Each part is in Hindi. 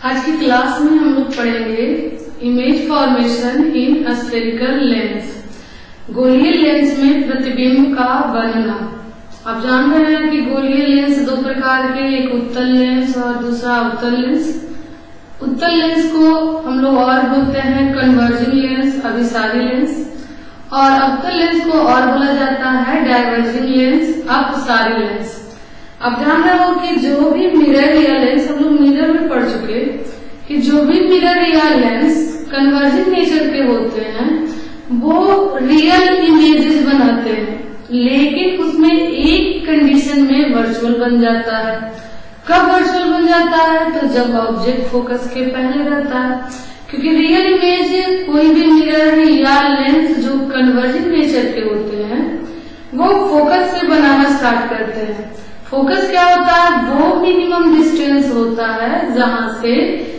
आज की क्लास में हम लोग पढ़ेंगे image formation in spherical lens. गोलीय लेंस में प्रतिबिंब का बनना। आप जान रहे हैं कि गोलीय लेंस दो प्रकार के, एक उत्तल लेंस और दूसरा अवतल लेंस। उत्तल लेंस को हम लोग और बोलते हैं कन्वर्जिंग लेंस, अभिसारी लेंस, और अवतल लेंस को और बोला जाता है डायवर्जिंग लेंस, अपसारी लेंस। आप जान रहे हो कि जो भी मिरर या लेंस, हम लोग मिरर में पढ़ चुके कि जो भी मिरर या लेंस कन्वर्जिंग नेचर के होते हैं वो रियल इमेजेस बनाते हैं, लेकिन उसमें एक कंडीशन में वर्चुअल बन जाता है। कब वर्चुअल बन जाता है? तो जब ऑब्जेक्ट फोकस के पहले रहता है, क्योंकि रियल इमेज कोई भी मिरर या लेंस जो कन्वर्जिंग नेचर के होते हैं वो फोकस से बनाना स्टार्ट करते हैं। फोकस क्या होता है? वो मिनिमम डिस्टेंस होता है जहां से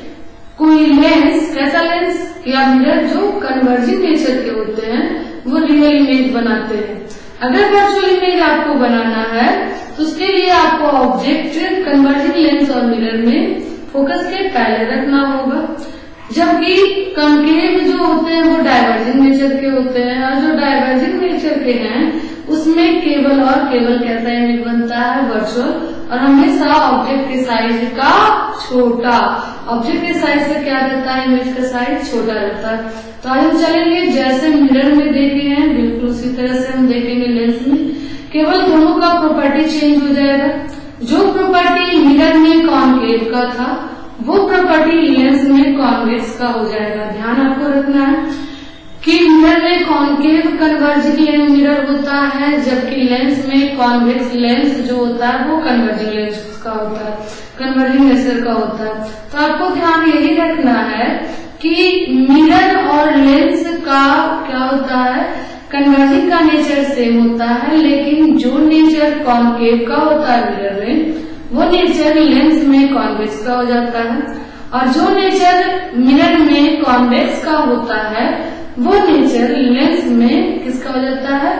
कोई लेंस, कैसा लेंस या मिरर जो कन्वर्जिंग नेचर के होते हैं वो रियल इमेज बनाते हैं। अगर वर्चुअल इमेज आपको बनाना है तो उसके लिए आपको ऑब्जेक्ट कन्वर्जिंग लेंस और मिरर में फोकस के पहले रखना होगा, जबकि कॉन्केव जो होते हैं वो डायवर्जिंग नेचर के होते हैं, और जो डायवर्जिंग नेचर के हैं उसमें केवल और केवल कैसा इमेज बनता है? वर्चुअल, और हमेशा ऑब्जेक्ट के साइज का छोटा। ऑब्जेक्ट के साइज से क्या रहता है? इमेज का साइज छोटा रहता है। तो आज हम चलेंगे जैसे मिरर में देखे हैं बिल्कुल उसी तरह से हम देखेंगे लेंस में, केवल दोनों का प्रॉपर्टी चेंज हो जाएगा। जो प्रॉपर्टी मिरर में कॉन्केव का था वो प्रॉपर्टी लेंस में कॉन्वेक्स का हो जाएगा। ध्यान आपको रखना है कि मिरर में कॉन्केव कन्वर्जिंग मिरर होता है, जबकि लेंस में कॉन्वेक्स लेंस जो होता है वो कन्वर्जिंग लेंस का होता है, कन्वर्जिंग नेचर का होता है। तो आपको ध्यान यही रखना है कि मिरर और लेंस का क्या होता है? कन्वर्जिंग का नेचर सेम होता है, लेकिन जो नेचर कॉन्केव का होता है मिरर में वो नेचर लेंस में कॉन्वेक्स का हो जाता है, और जो नेचर मिरर में कॉन्वेक्स का होता है वो नेचर लेंस में किसका हो जाता है?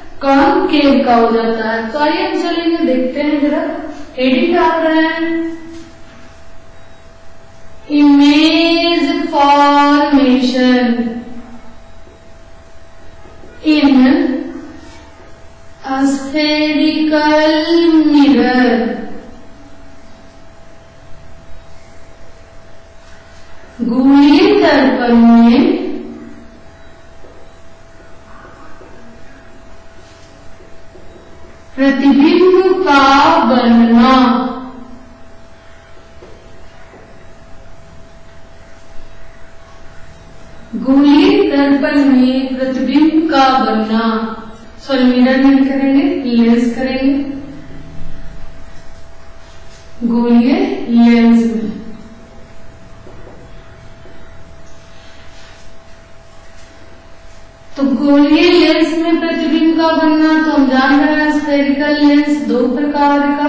कॉनकेव का हो जाता है। तो आइए हम चलेंगे, देखते हैं जरा। हेडिंग डाल रहे हैं image formation in spherical mirror. गोलीय दर्पण में प्रतिबिंब का बनना। गोलीय दर्पण में प्रतिबिंब का बनना, सॉरी मिरर नहीं करेंगे, लेंस करेंगे। गोलीय लेंस में तो गोलीय लेंस में प्रतिबिंब का बनना, तो हम जान रहे हैं स्फेरिकल लेंस दो प्रकार का।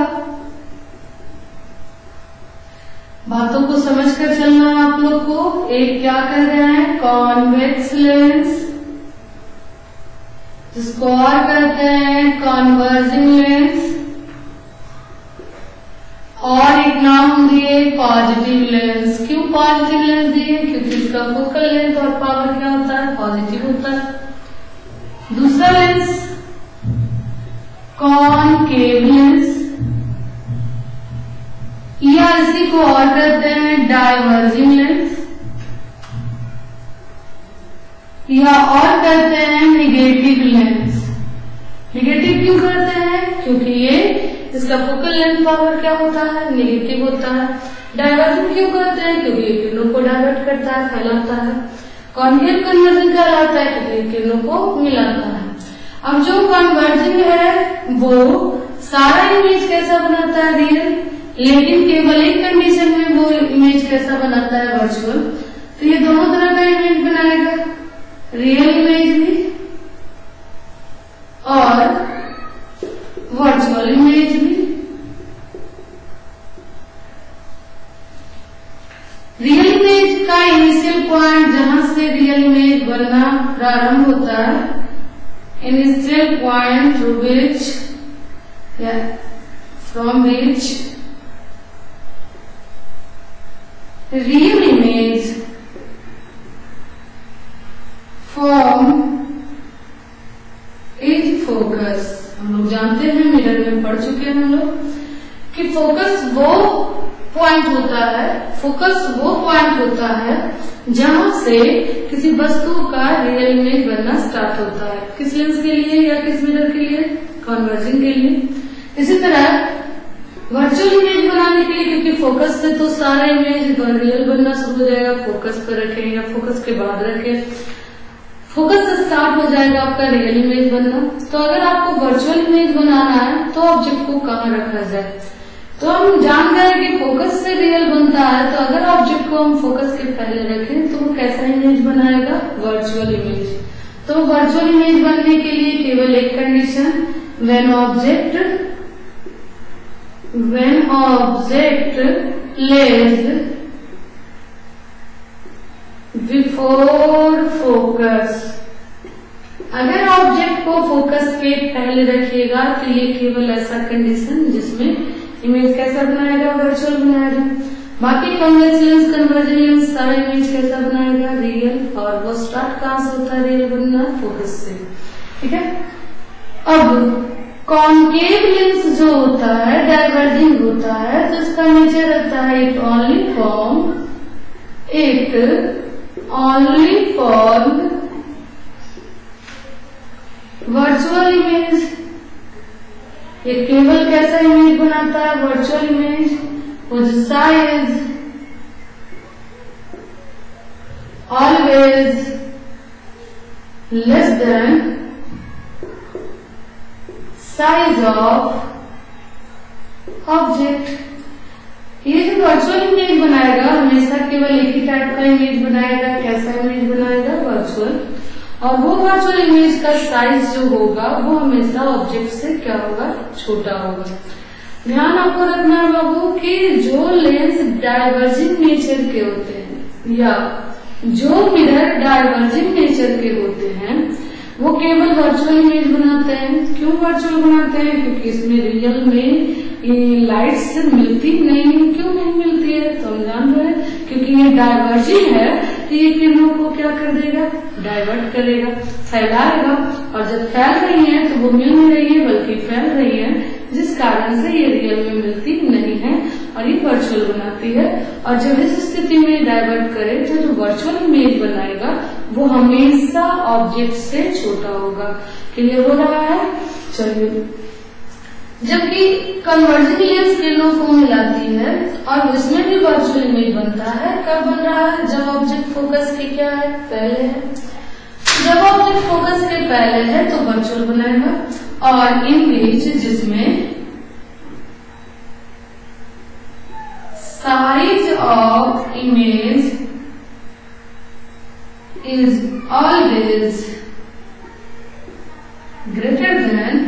बातों को समझकर चलना है आप लोग को। एक क्या कर रहे हैं? कॉन्वेक्स लेंस, जिसको और कहते हैं कन्वर्जिंग लेंस, और एक नाम दिए पॉजिटिव लेंस। क्यों पॉजिटिव लेंस दिए? क्योंकि इसका फोकल लेंथ और पावर क्या होता है? पॉजिटिव होता है। दूसरा लेंस कॉनकेव लेंस, या इसी को और कहते हैं डायवर्जिंग लेंस, या और कहते हैं निगेटिव लेंस। निगेटिव क्यों कहते हैं? क्योंकि ये इसका फोकल लेंथ पावर क्या होता है? निगेटिव होता है। डायवर्जिंग क्यों कहते हैं? क्योंकि ये किरणों को डाइवर्ट करता है, फैलाता है। कॉन्केव कन्वर्जिंग कहलाता है क्योंकि किरणों को मिलाता है। अब जो कन्वर्जिंग है वो सारा इमेज कैसा बनाता है? रियल, लेकिन केवल एक कंडीशन में वो इमेज कैसा बनाता है? वर्चुअल। तो ये दोनों तरह का इमेज बनाएगा, रियल इमेज भी और वर्चुअल इमेज भी। रियल इमेज का इनिशियल पॉइंट जहां से रियल इमेज बनना प्रारंभ होता है, initial point to which from which real image form is focus. हम लोग जानते हैं, मिरर में पढ़ चुके हैं हम लोग कि फोकस वो पॉइंट होता है जहां से किसी वस्तु का रियल इमेज बनना स्टार्ट होता है। किस लेंस के लिए या किस मिरर के लिए? कन्वर्जिंग के लिए। इसी तरह वर्चुअल इमेज बनाने के लिए, क्योंकि फोकस से तो सारा इमेज रियल बनना शुरू हो जाएगा, फोकस पर रखें या फोकस के बाद रखें, फोकस से स्टार्ट हो जाएगा आपका रियल इमेज बनना। तो अगर आपको वर्चुअल इमेज बनाना है तो ऑब्जेक्ट को कहाँ रखा जाए? तो हम जान गए कि फोकस से रियल बनता है, तो अगर ऑब्जेक्ट को हम फोकस के पहले रखें तो वो कैसा इमेज बनाएगा? Virtual image. तो वर्चुअल इमेज बनने के लिए केवल एक condition, when object lies before focus. अगर ऑब्जेक्ट को फोकस के पहले रखिएगा तो ये केवल ऐसा कंडीशन जिसमें इमेज कैसा बनाएगा? वर्चुअल बनाएगा। बाकी कॉन्वेक्स लेंस, कन्वर्जन लेंस सारा इमेज कैसा बनाएगा? रियल। और वो स्टार्ट कहां से होता है रियल बनना? फोकस से। ठीक है। अब कॉन्केव लेंस जो होता है डाइवर्जिंग होता है, तो इसका नेचर रहता है it only form virtual image. ये केवल कैसा इमेज बनाता है? Virtual image whose size always less than size of object। ये जो वर्चुअल इमेज बनाएगा हमेशा केवल एक ही टाइप का इमेज बनाएगा। कैसा इमेज बनाएगा? वर्चुअल। और वो वर्चुअल इमेज का साइज जो होगा वो हमेशा ऑब्जेक्ट से क्या होगा? छोटा होगा। ध्यान आपको रखना है बाबू कि जो लेंस डाइवर्जिंग नेचर के होते हैं या जो मिरर डाइवर्जिंग नेचर के होते हैं वो केवल वर्चुअल इमेज बनाते हैं। क्यों वर्चुअल बनाते हैं? क्योंकि इसमें रियल में लाइट से मिलती नहीं। क्यों नहीं मिलती है? तो हम जान रहे हैं क्योंकि ये डाइवर्जिंग है, तो ये किरणों को क्या कर देगा? डाइवर्ट करेगा, फैलाएगा। और जब फैल रही है तो वो मिल नहीं रही है बल्कि फैल रही है, जिस कारण से ये रियल में मिलती नहीं है और ये वर्चुअल बनाती है। और जब इस स्थिति में डाइवर्ट करे तो जो वर्चुअल इमेज बनाएगा वो हमेशा ऑब्जेक्ट से छोटा होगा। क्लियर हो रहा है? चलिए, जबकि कन्वर्जिंग लेंस किरणों को मिलाती है और उसमें भी वर्चुअल इमेज बनता है। कब बन रहा है? जब ऑब्जेक्ट फोकस के क्या है? पहले है। जब ऑब्जेक्ट फोकस के पहले है तो वर्चुअल बनाएगा। और इमेज जिसमें size of image is always greater than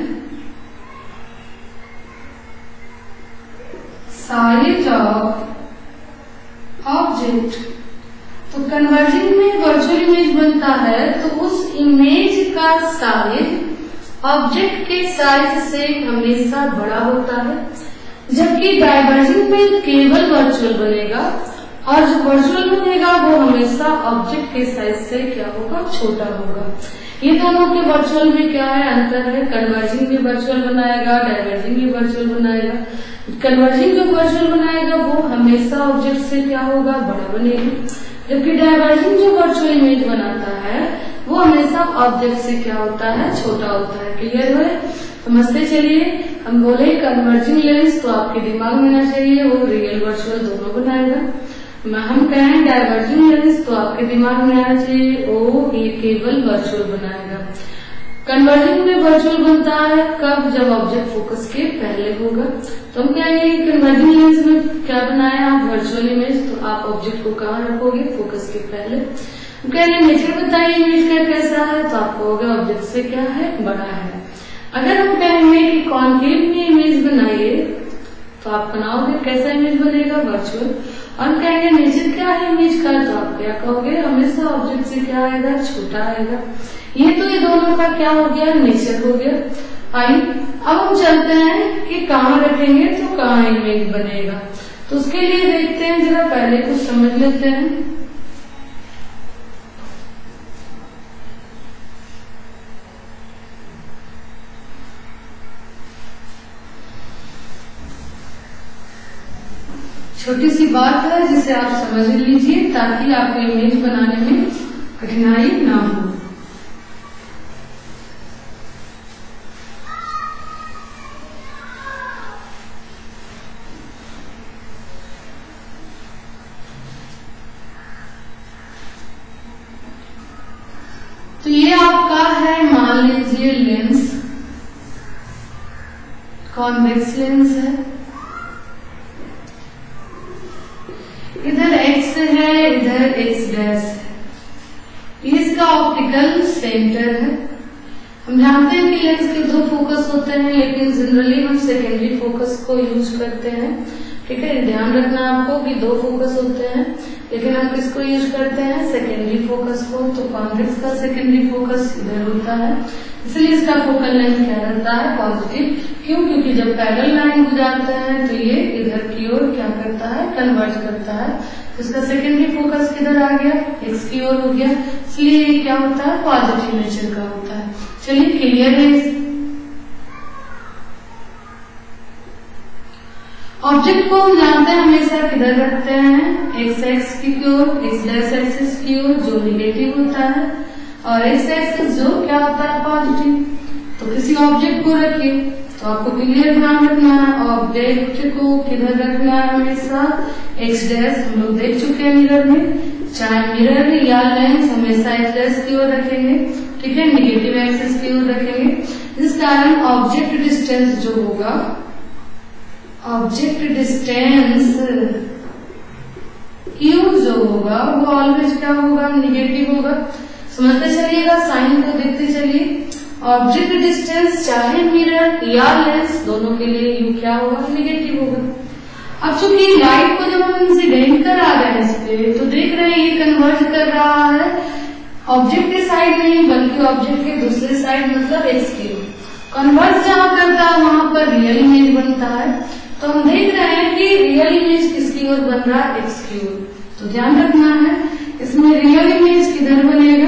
size of object. तो कन्वर्जिंग में वर्चुअल इमेज बनता है तो उस इमेज का साइज ऑब्जेक्ट के साइज से हमेशा बड़ा होता है, जबकि डाइवर्जिंग में केवल वर्चुअल बनेगा और जो वर्चुअल बनेगा वो हमेशा ऑब्जेक्ट के साइज से क्या होगा? छोटा होगा। ये दोनों के वर्चुअल में क्या है? अंतर है। कन्वर्जिंग भी वर्चुअल बनाएगा, डाइवर्जिंग भी वर्चुअल बनाएगा। कन्वर्जिंग जो वर्चुअल बनाएगा वो हमेशा ऑब्जेक्ट से क्या होगा? बड़ा बनेगा, जबकि डाइवर्जिंग जो वर्चुअल इमेज बनाता है वो हमेशा ऑब्जेक्ट से क्या होता है? छोटा होता है। क्लियर है? समझते चलिए। हम बोले कन्वर्जिंग लेंस तो आपके दिमाग में ना चाहिए वो रियल वर्चुअल दोनों बनाएगा। हम कहें डाइवर्जिंग लेंस तो आपके दिमाग में आना चाहिए ओ ये केवल वर्चुअल बनाएगा। कन्वर्जिंग में वर्चुअल बनता है कब? जब ऑब्जेक्ट फोकस के पहले होगा। तो हम कहेंगे कन्वर्जिंग लेंस में क्या बनाया आप? Virtual image. तो आप ऑब्जेक्ट को कहाँ रखोगे? फोकस के पहले। कहेंगे नेचर बताइए इमेज का कैसा है? तो आप कहोगे ऑब्जेक्ट से क्या है? बड़ा है। अगर हम कहेंगे कि कॉन्केव में इमेज बनाइए तो आप बनाओगे कैसा इमेज बनेगा? वर्चुअल। और हम कहेंगे नेचर क्या है इमेज का? तो आप क्या कहोगे? हमेशा ऑब्जेक्ट से क्या आएगा? छोटा आएगा। ये तो ये दोनों का क्या हो गया? नेचर हो गया। आइए अब हम चलते हैं कि कहाँ रखेंगे तो कहाँ इमेज बनेगा। तो उसके लिए देखते हैं, जरा पहले कुछ समझ लेते हैं। छोटी सी बात है जिसे आप समझ लीजिए ताकि आपको इमेज बनाने में कठिनाई ना हो। तो ये आपका है, मान लीजिए लेंस, कॉन्वेक्स लेंस है। इधर x है, इधर x डैश है। इसका ऑप्टिकल सेंटर है। हम जानते हैं कि लेंस के दो फोकस होते हैं, लेकिन जनरली हम सेकेंडरी फोकस को यूज करते हैं। ठीक है, ध्यान रखना आपको कि दो फोकस होते हैं, लेकिन हम किसको यूज करते हैं? सेकेंडरी फोकस को। तो कॉन्वेक्स का सेकेंडरी फोकस इधर होता है, इसलिए इसका फोकल लेंथ क्या रहता है? पॉजिटिव। क्यों? क्योंकि जब पैरेलल लाइन गुजारते हैं तो ये इधर की ओर क्या करता है? कन्वर्ज करता है। तो इसका सेकेंडरी फोकस किधर आ गया? एक्स की ओर हो गया, इसलिए ये क्या होता है? पॉजिटिव नेचर का होता है। चलिए, क्लियर है। ऑब्जेक्ट को हम जानते हैं हमेशा किधर रखते हैं? एक्स एक्स की ओर, एक्स डैश एक्सिस की ओर, जो निगेटिव होता है, और एक्स एक्सिस जो क्या होता है? पॉजिटिव। तो किसी ऑब्जेक्ट को रखिए तो आपको क्लियर ध्यान रखना है, ऑब्जेक्ट को किधर रखना है? हमेशा एक्स डैश। हम लोग देख चुके हैं मिरर में, चाहे मिरर या लेंस हमेशा एक्स डैश की ओर रखेंगे। ठीक है, निगेटिव एक्सिस की ओर रखेंगे। इस कारण ऑब्जेक्ट डिस्टेंस जो होगा, ऑब्जेक्ट डिस्टेंस क्यू जो होगा वो ऑलवेज क्या होगा? निगेटिव होगा। समझते चलिएगा, साइन को देखते चलिए। ऑब्जेक्ट डिस्टेंस चाहे मिरर या लेंस, दोनों के लिए यू क्या होगा? निगेटिव होगा। अब चूंकि लाइट को जब हम इंसिडेंट करा रहे हैं इस पे, तो देख रहे हैं ये कन्वर्ज कर रहा है ऑब्जेक्ट के साइड नहीं बल्कि ऑब्जेक्ट के दूसरे साइड, मतलब एक्स की ओर। कन्वर्ज जहां करता है वहां पर रियल इमेज बनता है। तो हम देख रहे हैं कि रियल इमेज किसकी ओर बन रहा है? एक्स की ओर। तो ध्यान रखना है, इसमें रियल इमेज किधर बनेगा?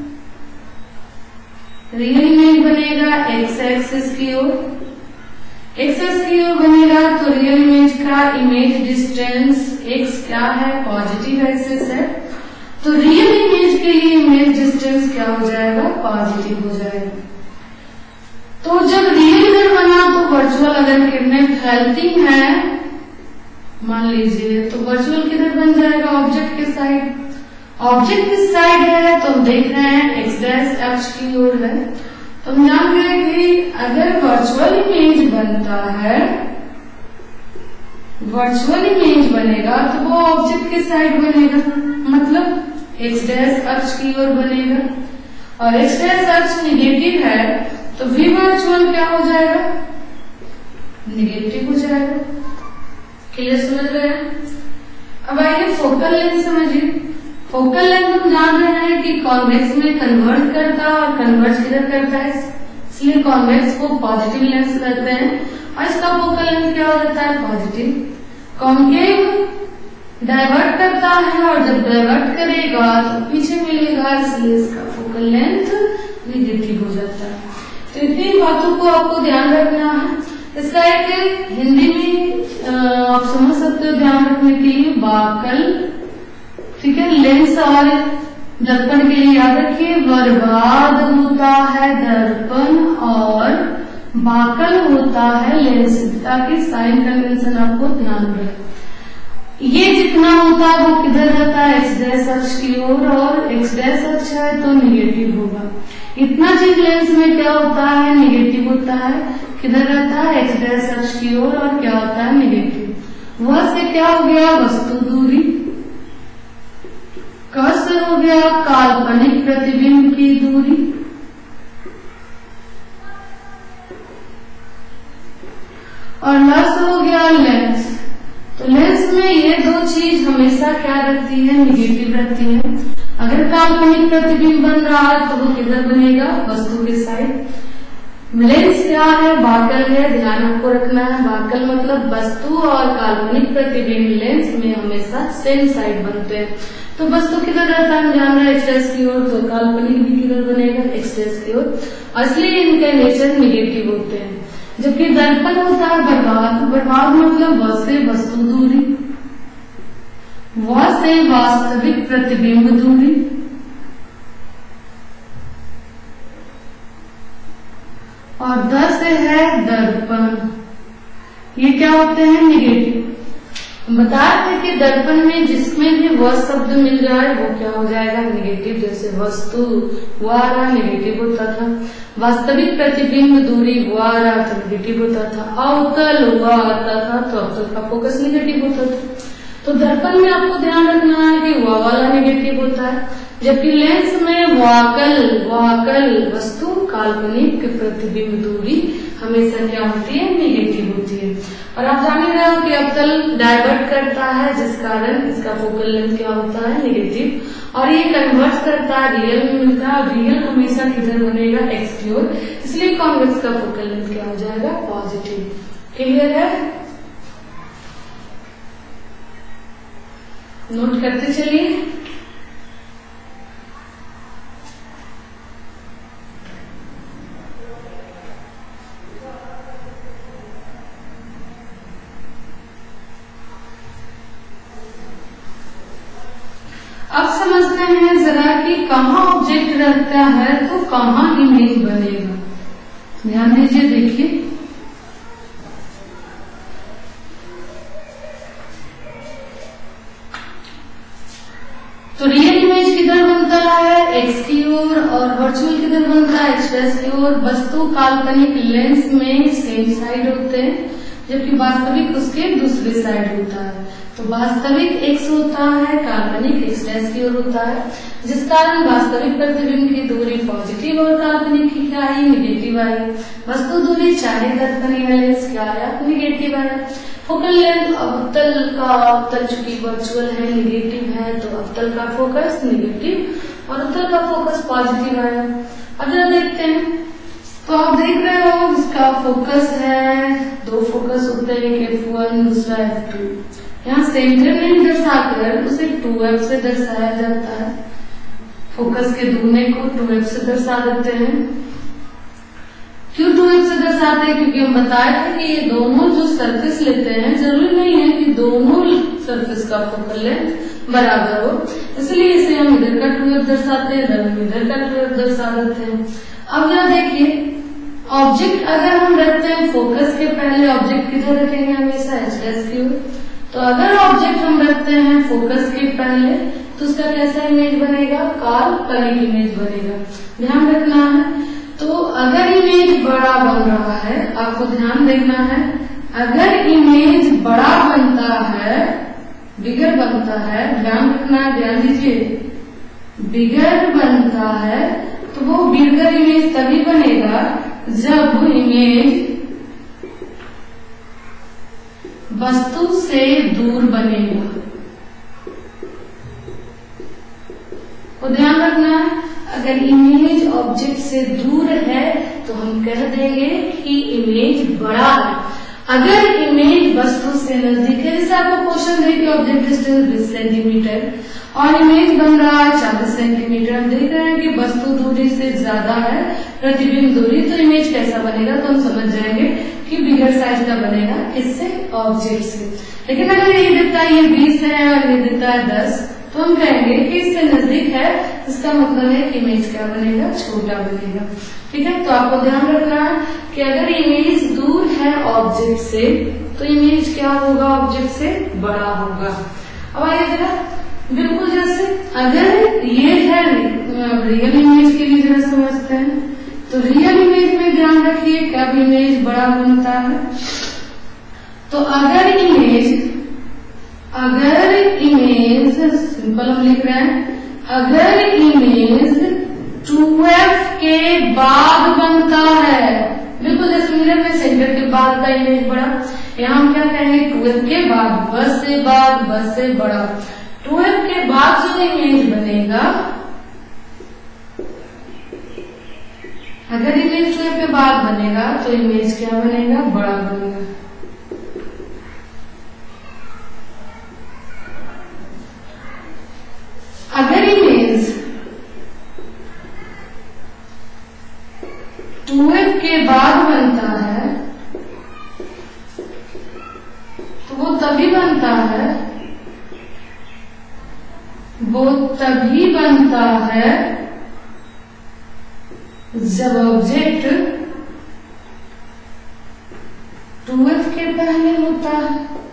रियल इमेज बनेगा एक्स एक्सिस की ओर। एक्सिस की ओर बनेगा तो रियल इमेज का इमेज डिस्टेंस एक्स क्या है? पॉजिटिव एक्सिस है। तो रियल इमेज के लिए इमेज डिस्टेंस क्या हो जाएगा? पॉजिटिव हो जाएगा। तो जब रियल इधर बना तो वर्चुअल अगर किरणें फैलती हैं, मान लीजिए, तो वर्चुअल किधर बन जाएगा? ऑब्जेक्ट के साइड। ऑब्जेक्ट किस साइड है? तो हम देख रहे हैं एक्स डैश अक्ष की ओर है। तो हम जान गए कि अगर वर्चुअल इमेज बनता है, वर्चुअल इमेज बनेगा तो वो ऑब्जेक्ट के साइड बनेगा, मतलब एक्स डैश अक्ष की ओर बनेगा। और एक्स डैश अक्ष निगेटिव है तो वी वर्चुअल क्या हो जाएगा? निगेटिव हो जाएगा। क्लियर समझ रहे हैं? अब आइए फोकल लेंथ समझिए। फोकल लेंथ हम जान रहे हैं कि कॉन्वेक्स में कन्वर्ट करता है और कन्वर्ज किधर करता है, इसलिए कॉन्वेक्स को पॉजिटिव लेंस कहते हैं और इसका फोकल लेंथ क्या हो जाता है? पॉजिटिव। कॉन्केव डाइवर्ट करता है और जब डाइवर्ट करेगा तो पीछे मिलेगा, इसलिए इसका फोकल लेंथ निगेटिव हो जाता है। तो इतनी बातों को आपको ध्यान रखना है। इसका एक हिंदी में आप समझ सकते हो ध्यान रखने के लिए, बाकल। ठीक है, लेंस और दर्पण के लिए याद रखिए, बर्बाद होता है दर्पण और बाकल होता है लेंस, ताकि साइन कन्वेंशन आपको ध्यान रहे। ये जितना होता है वो किधर रहता है? एक्स डैश अक्ष की ओर, और एक्स डैश अक्ष है तो निगेटिव होगा। इतना चीज लेंस में क्या होता है? निगेटिव होता है। किधर रहता है? एक्स डैश अक्ष की ओर, और क्या होता है? निगेटिव। वह से क्या हो गया? वस्तु दूरी। क से हो गया काल्पनिक प्रतिबिंब की दूरी। और ल से हो गया लेंस। तो लेंस में ये दो चीज हमेशा क्या रहती है? निगेटिव रहती है। अगर काल्पनिक प्रतिबिंब बन रहा है तो वो किधर बनेगा? वस्तु के साइड। लेंस क्या है? वाकल है, ध्यान आपको रखना है। वाकल मतलब वस्तु और काल्पनिक प्रतिबिंब लेंस में हमेशा सेम साइड बनते हैं। तो वस्तु किधर रहता है, ध्यान रहे एक्सट्रेस की ओर, तो काल्पनिक भी किधर बनेगा, एक्सट्रेस की ओर। इसलिए इनका नेचर निगेटिव होते हैं। जबकि दर्पण होता है बर्बाद। बर्बाद मतलब व से वस्तु दूरी, व से वास्तविक प्रतिबिंब दूरी, और द से है दर्पण। ये क्या होते हैं, निगेटिव। बताए थे कि दर्पण में जिसमें भी व शब्द मिल जाए वो क्या हो जाएगा, निगेटिव। जैसे वस्तु वारा निगेटिव होता था, वास्तविक प्रतिबिंब दूरी वारा तो निगेटिव होता था, अवतल हुआ आता था तो अवतल का फोकस निगेटिव होता था। तो दर्पण में आपको ध्यान रखना है कि व वाला निगेटिव होता है, जबकि लेंस में वाकल वस्तु काल्पनिक प्रतिबिंब दूरी हमेशा क्या होती है, निगेटिव होती है। और आप जान ही रहे हो कि अवतल डाइवर्ट करता है, जिस कारण इसका फोकल लेंथ क्या होता है, निगेटिव। और ये कन्वर्ट करता है, रियल में मिलता है, और रियल हमेशा किधर बनेगा, एक्स की ओर। इसलिए कॉन्वेक्स का फोकल लेंथ क्या हो जाएगा, पॉजिटिव। क्लियर है? नोट करते चलिए। अब समझते हैं जरा कि कहाँ ऑब्जेक्ट रहता है तो कहाँ इमेज बनेगा। ध्यान दीजिए, देखिए तो रियल इमेज किधर बनता है, एक्स की ओर, और वर्चुअल किधर बनता है, एक्सप्रेस की ओर। वस्तु काल्पनिक लेंस में सेम साइड होते हैं, जबकि वास्तविक उसके दूसरे साइड होता है। तो वास्तविक एक्स होता है, काल्पनिक एक्सप्रेस की ओर होता है, जिस कारण वास्तविक प्रतिबिंब की दूरी पॉजिटिव और काल्पनिक की क्या आई, निगेटिव आई। वस्तु दूरी चाहे दर्पण या लेंस क्या आया, निगेटिव आया। फोकल लेंथ अवतल चूंकि वर्चुअल है, निगेटिव है, तो अवतल का फोकस निगेटिव और अवतल का फोकस पॉजिटिव आया। अब जरा देखते हैं, तो आप देख रहे हो इसका फोकस है, दो फोकस होते हैं, एक F1 दूसरा F2। यहाँ सेंटर नहीं दर्शाकर उसे 2F से दर्शाया जाता है। फोकस के दूरने को 2F से दर्शा देते हैं। क्यों 2F से दर्शाते हैं, क्योंकि हम बताए थे कि ये दोनों जो सरफेस लेते हैं जरूरी नहीं है कि दोनों सरफेस का फोकल लेंथ बराबर हो, इसलिए इसे हम इधर का 2F दर्शाते हैं, इधर का 2F दर्शा देते हैं। अब जरा देखिए, ऑब्जेक्ट अगर हम रखते हैं फोकस के पहले, ऑब्जेक्ट किधर रखेंगे, हमेशा एक्सप्रेस की ओर। तो अगर ऑब्जेक्ट हम रखते हैं फोकस के पहले तो उसका कैसा इमेज बनेगा, काल्पनिक इमेज बनेगा। ध्यान रखना है। तो अगर इमेज बड़ा बन रहा है, आपको ध्यान देना है, अगर इमेज बड़ा बनता है, बिगर बनता है, ध्यान रखना है, ध्यान दीजिए, बिगर बनता है तो वो बिगर इमेज तभी बनेगा जब इमेज वस्तु से दूर बनेगा। तो ध्यान रखना है, अगर इमेज ऑब्जेक्ट से दूर है तो हम कह देंगे कि इमेज बड़ा है। अगर इमेज वस्तु से नजदीक है, जैसे आपको क्वेश्चन दे कि ऑब्जेक्ट डिस्टेंस 20 सेंटीमीटर और इमेज बन रहा है 40 सेंटीमीटर, देख रहे हैं कि वस्तु दूरी से ज्यादा है प्रतिबिंब दूरी, तो इमेज कैसा बनेगा, तो हम समझ जाएंगे कि बिगर साइज का बनेगा, किससे, ऑब्जेक्ट से। लेकिन अगर ये देता है ये 20 है और ये देता है 10, तो हम कहेंगे कि इससे नजदीक है, इसका मतलब है कि इमेज क्या बनेगा, छोटा बनेगा। ठीक है, तो आपको ध्यान रखना है कि अगर इमेज दूर है ऑब्जेक्ट से तो इमेज क्या होगा, ऑब्जेक्ट से बड़ा होगा। अब आइए जरा, बिल्कुल जैसे अगर ये है रियल इमेज के लिए जरा समझते हैं, तो रियल इमेज में ध्यान रखिए कब इमेज बड़ा बनता है, तो अगर इमेज सिंपल हम लिख रहे हैं, अगर इमेज 2F के बाद बनता है, बिल्कुल जैसे मिरर में सेंटर के बाद का इमेज बड़ा, यहाँ हम क्या कहेंगे 2F के बाद, बस से बड़ा। 2F के बाद जो इमेज बनेगा अगर इमेज 2f के बाद बनेगा तो इमेज क्या बनेगा, बड़ा बनेगा। अगर इमेज 2f के बाद बनता है तो वो तभी बनता है जब ऑब्जेक्ट 2f के पहले होता है।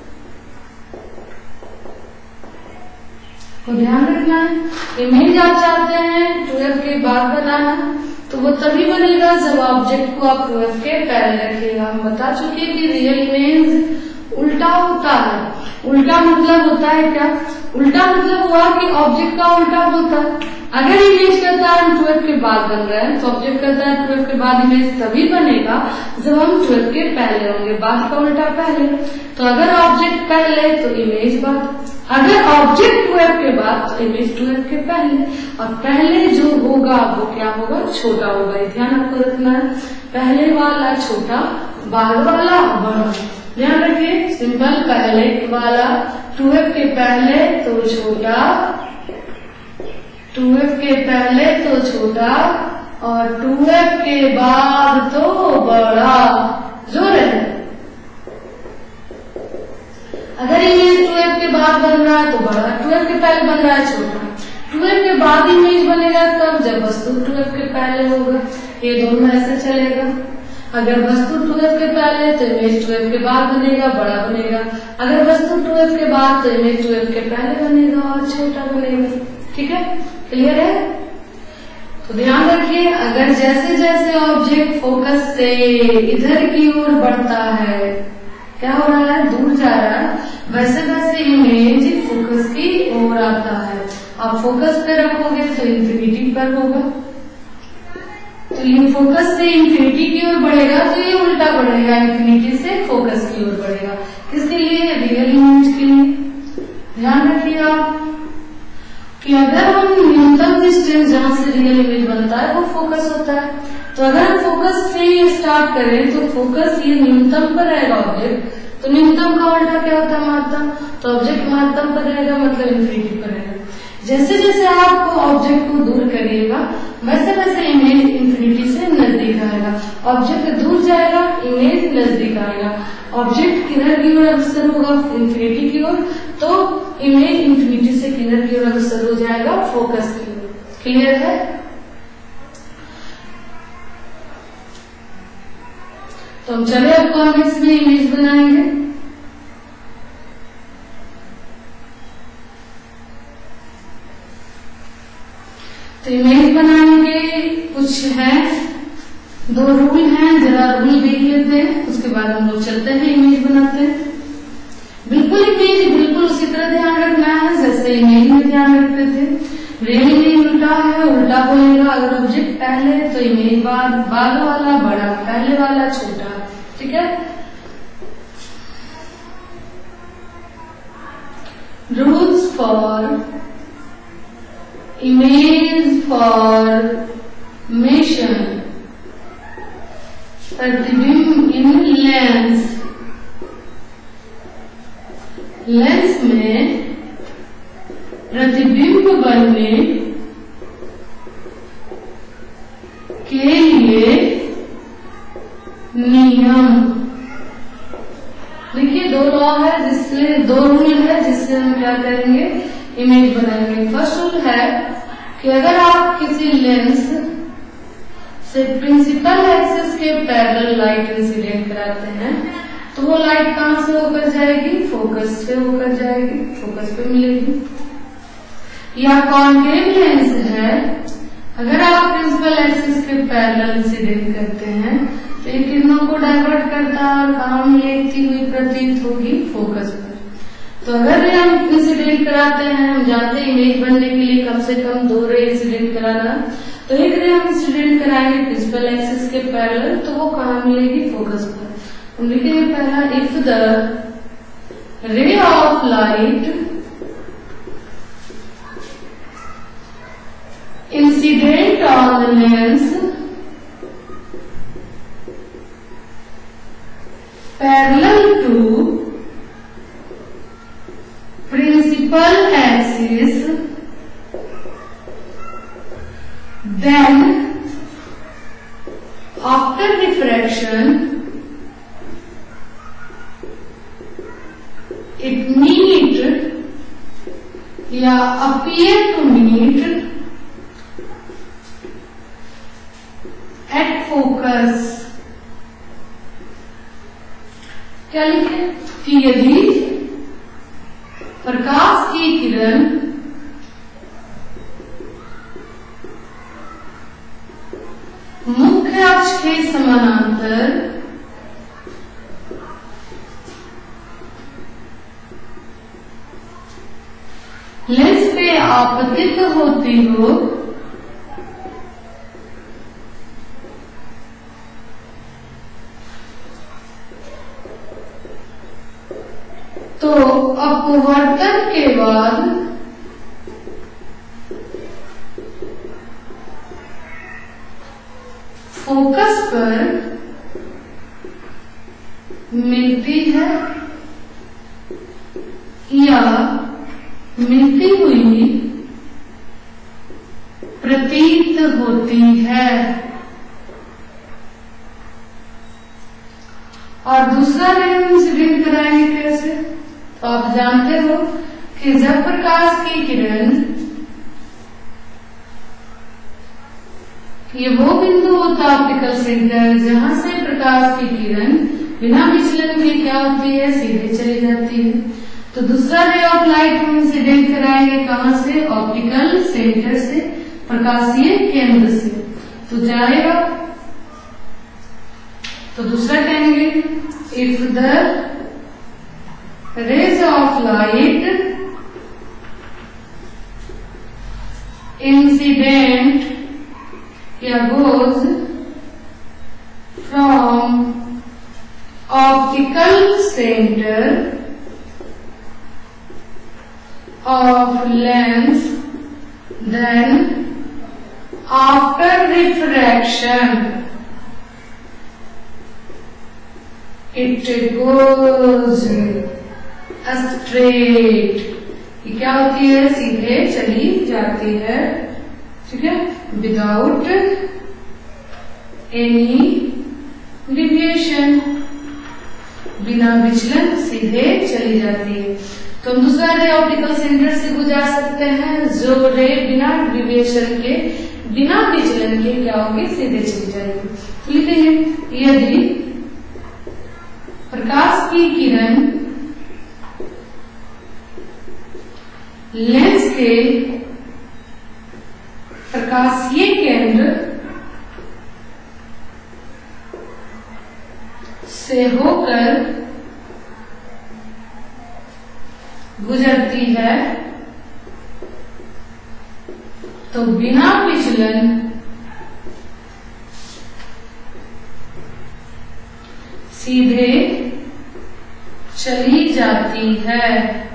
तो ध्यान रखना है, इमेज आप चाहते हैं 2f के बाद बनाना तो वो तभी बनेगा जब ऑब्जेक्ट को आप 2f के पहले रखिएगा। हम बता चुके कि रियल इमेज उल्टा होता है। उल्टा मतलब होता है क्या, उल्टा मतलब हुआ कि ऑब्जेक्ट का उल्टा होता है। अगर इमेज कहता है हम 2f के बाद बन रहे हैं तो ऑब्जेक्ट कहता है 2f के बाद इमेज तभी बनेगा जब हम 2f के पहले होंगे, बाद का उल्टा पहले। तो अगर ऑब्जेक्ट पहले तो इमेज बाद, अगर ऑब्जेक्ट 2f के बाद तो इमेज 2f के पहले, और पहले जो होगा वो क्या होगा, छोटा होगा। ये ध्यान आपको रखना है, पहले वाला छोटा, बाद वाला बड़ा। ध्यान रखिए, सिंपल, पहले वाला 2f के पहले तो छोटा, 2f के पहले तो छोटा और 2f के बाद तो बड़ा। जो रहे अगर इमेज 2f के बाद बन रहा है तो बड़ा, 2f के पहले बन रहा है छोटा। 2f के बाद इमेज बनेगा तब जब वस्तु 2f के पहले होगा। ये दोनों ऐसे चलेगा। अगर वस्तु 2f के पहले तो इमेज 2f के बाद बनेगा, बड़ा बनेगा। अगर वस्तु 2f के बाद तो इमेज 2f के पहले बनेगा और छोटा बनेगा। ठीक है, क्लियर है? तो ध्यान रखिए, अगर जैसे जैसे ऑब्जेक्ट फोकस से इधर की ओर बढ़ता है, क्या हो रहा है, दूर जा रहा है, वैसे वैसे इमेज फोकस की ओर आता है। आप फोकस पे रखोगे तो इंफिनिटी पर होगा, तो ये फोकस से इंफिनिटी की ओर बढ़ेगा तो ये उल्टा बढ़ेगा, इंफिनिटी से फोकस की ओर बढ़ेगा। किसके लिए, रियल इमेज के लिए। ध्यान रखिए आप कि अगर हम न्यूनतम डिस्टेंस जहां से रियल इमेज बनता है वो फोकस होता है, तो अगर हम फोकस से स्टार्ट करें तो फोकस ये न्यूनतम पर रहेगा ऑब्जेक्ट, तो न्यूनतम का उल्टा क्या होता है, महत्तम। तो ऑब्जेक्ट महत्तम पर रहेगा मतलब इंफिनिटी पर रहेगा। जैसे जैसे आप ऑब्जेक्ट को दूर करिएगा वैसे वैसे इमेज इंफिनिटी से नजदीक आएगा। ऑब्जेक्ट दूर जाएगा, इमेज नजदीक आएगा। ऑब्जेक्ट किधर की ओर अग्रसर होगा, इंफिनिटी की ओर, तो इमेज इंफिनिटी से किधर की ओर अग्रसर हो जाएगा, फोकस की ओर। क्लियर है? तो हम चले अब कॉन्वेक्स में इमेज बनाएंगे। तो इमेज बनाने के कुछ है, 2 रूल हैं, जरा रूल देख लेते हैं, उसके बाद हम लोग चलते हैं इमेज बनाते हैं। बिल्कुल इमेज बिल्कुल उसी तरह ध्यान रखना है जैसे इमेज में ध्यान रखते थे। रियल इमेज उल्टा है, उल्टा बोलेगा। अगर ऑब्जेक्ट पहले तो इमेज बाद वाला बड़ा, पहले वाला छोटा। ठीक है, रूल्स फॉर इमेज फॉर्मेशन, प्रतिबिंब इन लेंस। लेंस में प्रतिबिंब बनने के लिए नियम। देखिए 2 लॉ है, जिससे 2 रूल है जिससे हम क्या करेंगे, इमेज बनाएंगे। फर्स्ट रूल है कि अगर आप किसी लेंस से प्रिंसिपल एक्सिस के पैरेलल लाइट इंसिडेंट कराते हैं तो वो लाइट कहां से होकर जाएगी, फोकस से होकर जाएगी, फोकस पे मिलेगी। या कॉन्केव लेंस है, अगर आप प्रिंसिपल एक्सिस के पैरेलल इंसिडेंट करते हैं तो ये किरणों को डाइवर्ट करता है और कहां मिलती हुई प्रतीत होगी, फोकस पर। तो अगर हम इंसिडेंट कराते हैं, हम जानते हैं इमेज बनने के लिए कम से कम 2 रे इंसिडेंट कराना, तो एक रे हम इंसिडेंट कराएंगे प्रिंसिपल एक्सिस के पैरेलल, तो वो कहां मिलेगी, फोकस पर। हम लिखेंगे पहला, if the ray of light incident on the lens parallel to principal axis, then after diffraction it meet या appear to meet at focus। क्या लिखे कि यदि प्रकाश की किरण मुख्य अक्ष के समानांतर लेंस पे आपतित होती हो तो अपवर्तन के बाद फोकस पर मिलती है या मिलती हुई प्रतीत होती है। और दूसरा रे इंसिडेंट कराएंगे कैसे? तो आप जानते हो कि जब प्रकाश की किरण, ये वो बिंदु होता है ऑप्टिकल सेंटर जहां से प्रकाश की किरण बिना विचलन के क्या होती है, सीधे चली जाती है। तो दूसरा रे ऑफ लाइट हम इंसिडेंट कराएंगे कहां से? ऑप्टिकल सेंटर से, प्रकाशीय केंद्र से। तो जाएगा, तो दूसरा कहेंगे if the rays of light incident goes from optical center of lens, then after refraction it goes straight. ये क्या होती है? सीधे चली जाती है, ठीक है, विदाउट एनी डिविएशन, बिना विचलन सीधे चली जाती है। तो हम दूसरा रे ऑप्टिकल सेंटर से गुजार सकते हैं, जो रे बिना डिविएशन के, बिना विचलन के क्या होगी? सीधे चली जाएगी। तो लिखेंगे यदि प्रकाश की किरण लेंस के प्रकाशीय केंद्र से होकर गुजरती है तो बिना विचलन सीधे चली जाती है।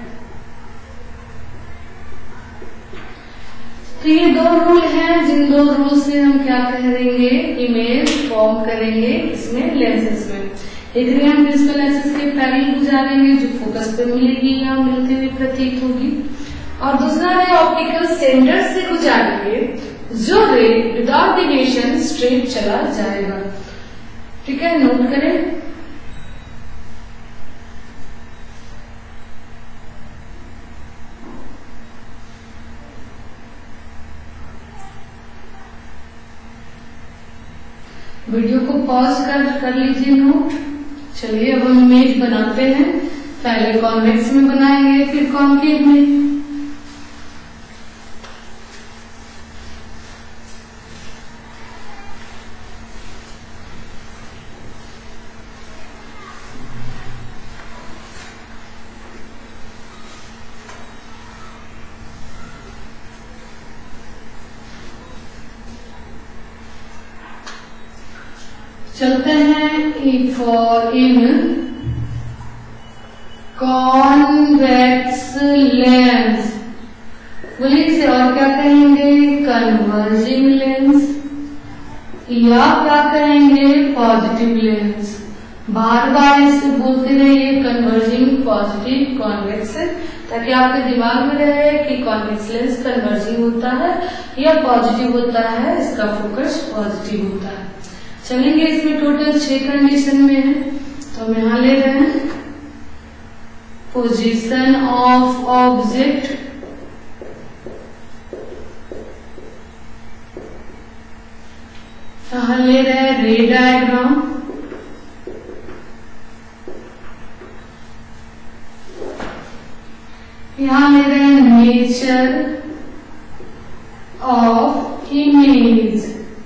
तो ये दो रूल हैं, जिन दो रूल से हम क्या करेंगे? इमेज फॉर्म करेंगे इसमें लेंसेस में। एक रे हम प्रिंसिपल एक्सिस के पैरेलल गुजारेंगे जो फोकस पे मिलेगी या मिलते हुए प्रतीत होगी, और दूसरा रे ऑप्टिकल सेंटर से गुजारेंगे जो रे विदाउट डिविएशन स्ट्रेट चला जाएगा। ठीक है, नोट करें। वीडियो को पॉज कर लीजिए नोट। चलिए अब हम इमेज बनाते हैं। पहले कॉन्वेक्स में बनाएंगे, फिर कॉन्केव में। चलते हैं फॉर इन कॉन्वेक्स लेंस। बोलिए इसे और क्या कहेंगे? कन्वर्जिंग लेंस, या क्या कहेंगे? Positive lens. बार बार इसे बोलते रहिए कन्वर्जिंग पॉजिटिव कॉन्वेक्स, ताकि आपके दिमाग में रहे कि कॉन्वेक्स लेंस कन्वर्जिंग होता है या पॉजिटिव होता है, इसका फोकस पॉजिटिव होता है। चलेंगे, इसमें टोटल 6 कंडीशन में है, तो हम यहाँ ले रहे हैं पोजीशन ऑफ ऑब्जेक्ट, यहाँ ले रहे हैं रे डायग्राम, यहाँ ले रहे हैं नेचर ऑफ इमेज।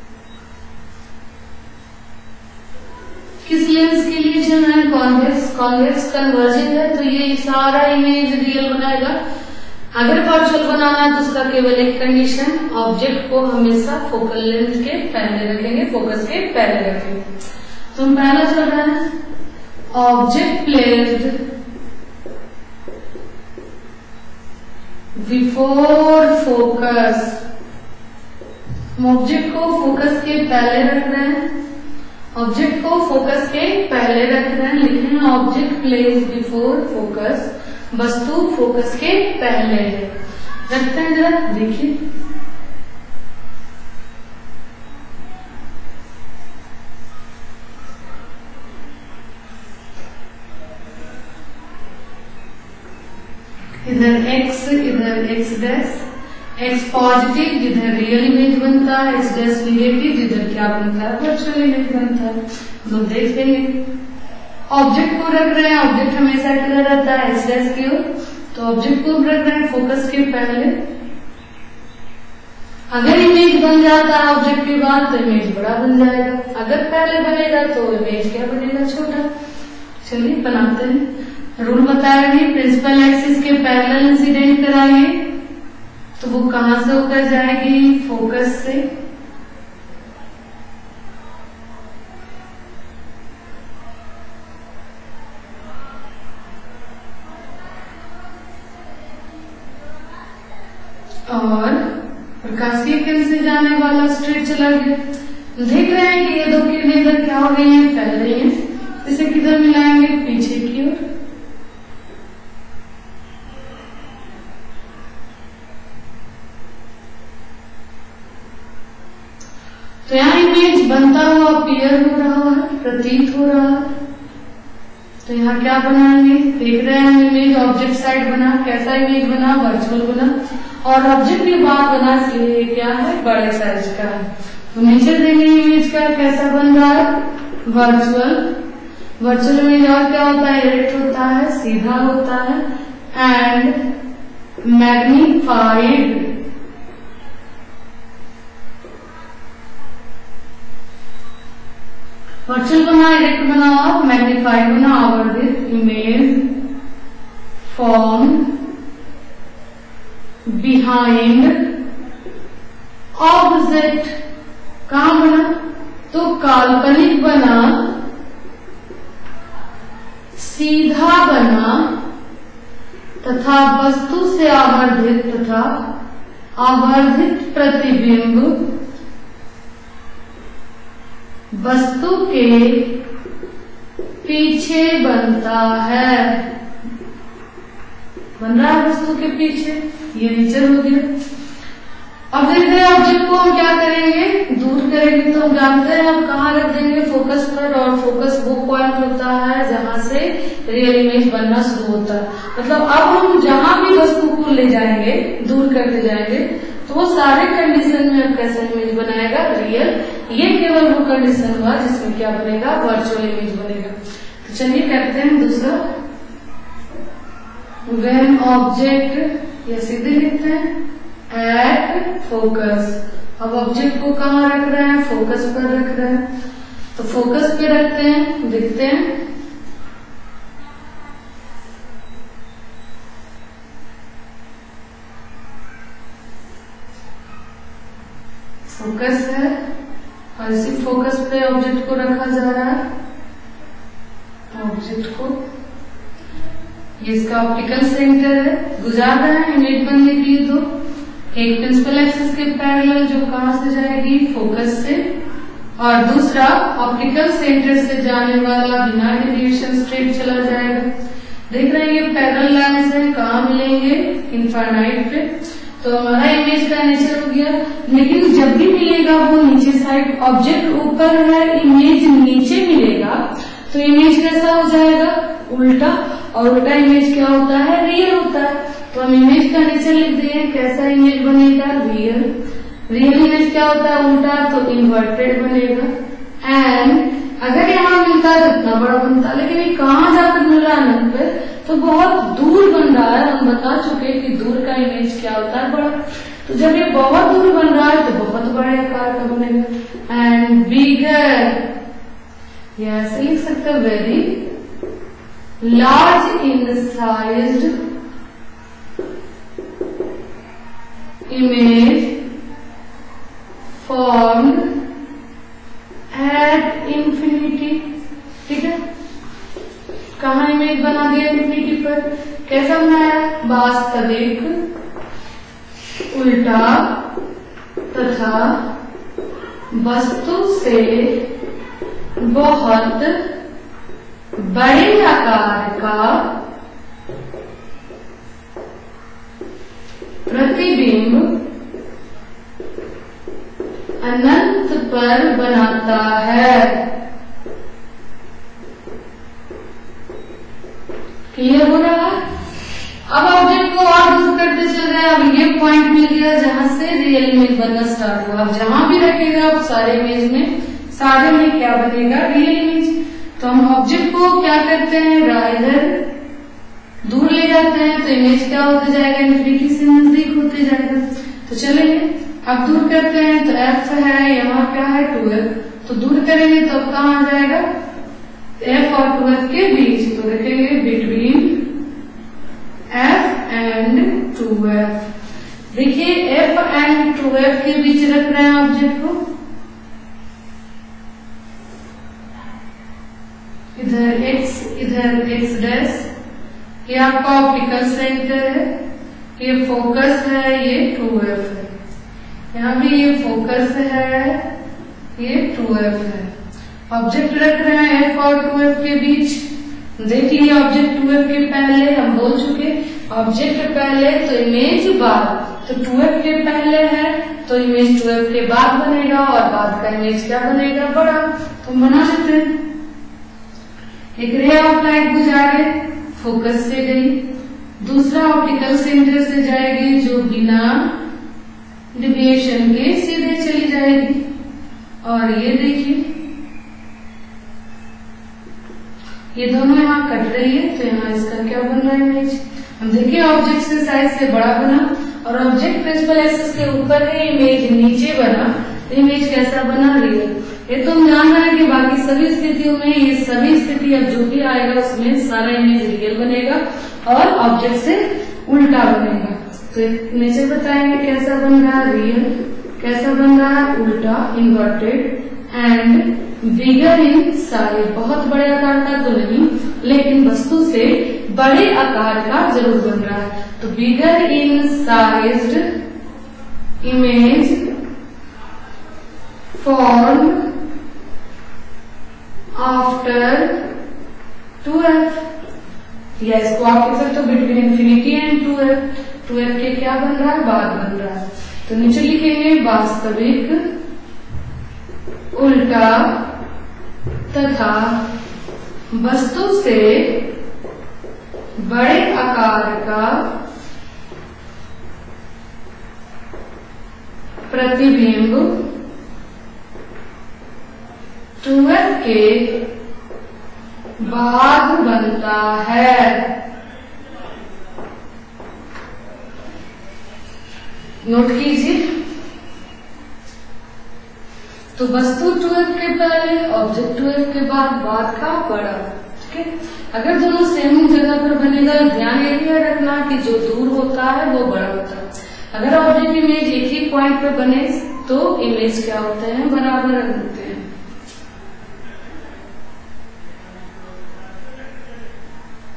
किस लेंस के लिए जो है कॉन्वेक्स कन्वर्जिंग है, तो ये सारा इमेज रियल बनाएगा। अगर वर्चुअल बनाना है तो उसका केवल एक कंडीशन, ऑब्जेक्ट को हमेशा फोकल लेंथ के पहले रखेंगे, फोकस के पहले रखेंगे। तो हम पहला चल रहा है object placed before focus. Object को फोकस के पहले रख रहे हैं, ऑब्जेक्ट को फोकस के पहले रख रहे हैं, लिखे हैं ऑब्जेक्ट प्लेस बिफोर फोकस, वस्तु फोकस के पहले है। रखते हैं, जरा देखिए, इधर x, इधर x डैश, x पॉजिटिव जिधर रियल इमेज बनता है, x डैश निगेटिव जिधर क्या बनता है, वर्चुअल इमेज बनता है। लोग देख लेंगे, ऑब्जेक्ट को रख रहे हैं, ऑब्जेक्ट हमेशा किधर रहता है, x डैश की ओर, तो ऑब्जेक्ट को रख रहे हैं फोकस के पहले। अगर इमेज बन जाता है ऑब्जेक्ट के बाद तो इमेज बड़ा बन जाएगा, अगर पहले बनेगा तो इमेज क्या बनेगा, छोटा। चलिए बनाते हैं। रूल बताएंगे, प्रिंसिपल एक्सिस के पैरेलल इंसिडेंट कराइए, तो वो कहां से होकर जाएगी, फोकस से। और प्रकाशीय किरण से जाने वाला स्ट्रेट चला गया। देख रहे हैं कि ये दो किरणें इधर क्या हो रही हैं, फैल रही हैं। इसे किधर मिलाएंगे, पीछे की ओर। तो यहाँ इमेज बनता हुआ अपीयर हो रहा है, प्रतीत हो रहा है। तो यहाँ क्या बनाएंगे, देख रहे हैं इमेज ऑब्जेक्ट साइड बना, कैसा इमेज बना, वर्चुअल बना, और ऑब्जेक्ट के बाद बना इसलिए क्या है, बड़े साइज का है। तो नीचे देंगे इमेज का कैसा बन रहा है, वर्चुअल। वर्चुअल इमेज और क्या होता है, डायरेक्ट होता है, सीधा होता है, एंड मैग्नीफाइड। वर्चुअल बना, डायरेक्ट बना और मैग्नीफाइड बना। आवर्धित इमेज फॉर्म बिहाइंड ऑब्जेक्ट। कहां बना, तो काल्पनिक बना, सीधा बना, तथा वस्तु से आवर्धित तथा आवर्धित प्रतिबिंब वस्तु के पीछे बनता है। बन रहा है वस्तु के पीछे, ये नेचर हो गया। अब देख रहे हैं ऑब्जेक्ट को हम क्या करेंगे, दूर करेंगे, तो हम जानते हैं हम कहाँ रख देंगे, फोकस पर। और फोकस वो पॉइंट होता है जहां से रियल इमेज बनना शुरू होता है। मतलब अब हम जहां भी वस्तु को ले जाएंगे, दूर करते जाएंगे, तो वो सारे कंडीशन में अब कैसा इमेज बनाएगा, रियल। ये केवल वो कंडीशन हुआ जिसमें क्या बनेगा, वर्चुअल इमेज बनेगा। तो चलिए करते हैं दूसरा। व्हेन ऑब्जेक्ट, या सीधे लिखते हैं, एट फोकस। अब ऑब्जेक्ट को कहाँ रख रहे हैं, फोकस पर रख रहे हैं। तो फोकस पे रखते हैं, देखते हैं फोकस है, और इसी फोकस पे ऑब्जेक्ट को रखा जा रहा है। ऑब्जेक्ट को, ये इसका ऑप्टिकल सेंटर है। गुजार रहे हैं इमेज बनने के लिए। तो एक प्रिंसिपल एक्सिस के पैरेलल जो कहां से जाएगी, फोकस से, और दूसरा ऑप्टिकल सेंटर से जाने वाला बिना डेविएशन स्ट्रेट चला जाएगा। देख रहे हैं ये पैरेलल लाइंस है, कहाँ मिलेंगे? इनफाइनाइट पे। तो हमारा इमेज का नेचर हो गया, लेकिन जब भी मिलेगा वो नीचे साइड, ऑब्जेक्ट ऊपर है, इमेज नीचे मिलेगा तो इमेज कैसा हो जाएगा? उल्टा। और उल्टा इमेज क्या होता है? रियल होता है। तो हम इमेज का नेचर लिख दिए, कैसा इमेज बनेगा? रियल। रियल इमेज क्या होता है? उल्टा, तो इन्वर्टेड बनेगा। एंड अगर यहाँ मिलता है तो इतना बड़ा बनता है, लेकिन ये कहाँ जाकर मिल रहा है अनंत पे, तो बहुत दूर बन रहा है। हम बता चुके कि दूर का इमेज क्या होता है? बड़ा। तो जब ये बहुत दूर बन रहा है तो बहुत बड़े आकार का बनेगा। एंड बिगर, ये ऐसे लिख सकते हैं, very large in size image formed at infinity. ठीक है, कहा इमेज बना दिया इंफिनिटी पर? कैसा बनाया? वास्तविक, उल्टा तथा वस्तु से बहुत बड़े आकार का प्रतिबिंब अनंत पर बनाता है। क्लियर हो रहा है? अब ऑब्जेक्ट को और दूर करते चल रहे हैं। अब ये पॉइंट मिल गया जहां से रियल इमेज बनना स्टार्ट हुआ। अब जहां भी रखेगा अब सारे इमेज में, सारे में क्या बनेगा? Real image. तो हम ऑब्जेक्ट को क्या करते हैं? इधर दूर ले जाते हैं तो इमेज क्या होते जाएगा? इंफिनिटी से नजदीक होते जाएगा। तो चलेंगे अब दूर करते हैं। तो f है, यहाँ क्या है? 2f। तो दूर करेंगे तो अब कहाँ आ जाएगा? f और 2f के बीच। तो लिखेंगे बिटवीन f एंड 2f। देखिए f एंड 2f के बीच रख रहे हैं ऑब्जेक्ट को। इधर x, इधर x डैश। ये आपका ऑप्टिकल सेंटर है, ये फोकस है, ये 2f है। यहाँ भी ये फोकस है, ये 2f है। ऑब्जेक्ट रख रहे हैं f और 2f के बीच। देखिए ऑब्जेक्ट 2f के पहले, हम बोल चुके ऑब्जेक्ट पहले तो इमेज बाद। तो 2f के पहले है तो इमेज 2f के बाद बनेगा, और बाद का इमेज क्या बनेगा? बड़ा। तो बना सकते हैं। एक रे ऑफ लाइट गुजारे, फोकस से गई, दूसरा ऑप्टिकल सेंटर से जाएगी जो बिना डेविएशन के सीधे चली जाएगी। और ये देखिए ये दोनों यहाँ कट रही है, तो यहाँ इसका क्या बन रहा है? इमेज। हम देखिए ऑब्जेक्ट से साइज से बड़ा बना, और ऑब्जेक्ट प्रिंसिपल एक्सिस के ऊपर है, इमेज नीचे बना, तो इमेज कैसा बना? रियल। ये तो हम जान रहे हैं कि बाकी सभी स्थितियों में, ये सभी स्थिति अब जो भी आएगा उसमें सारा इमेज रियल बनेगा और ऑब्जेक्ट से उल्टा बनेगा। तो नेचर बताएंगे कैसा बन रहा है? रियल। कैसा बन रहा है? उल्टा, inverted. And bigger in size, बहुत बड़े आकार का तो नहीं, लेकिन वस्तु से बड़े आकार का जरूर बन रहा है। तो bigger in sized image form after 2f, या इसको आप कह सकते हो between infinity and 2f। 2f के क्या बन रहा है? बाद बन रहा है। तो नीचे लिखेंगे वास्तविक, उल्टा तथा वस्तु से बड़े आकार का प्रतिबिंब 2f के बाद बनता है। नोट कीजिए। तो वस्तु 2f के पहले, ऑब्जेक्ट 2f के बाद का बड़ा। ठीक है, अगर दोनों सेम जगह पर बनेगा, ध्यान ये रखना कि जो दूर होता है वो बड़ा होता है। अगर ऑब्जेक्ट इमेज एक ही पॉइंट पे बने तो इमेज क्या होते हैं? बराबर होते हैं।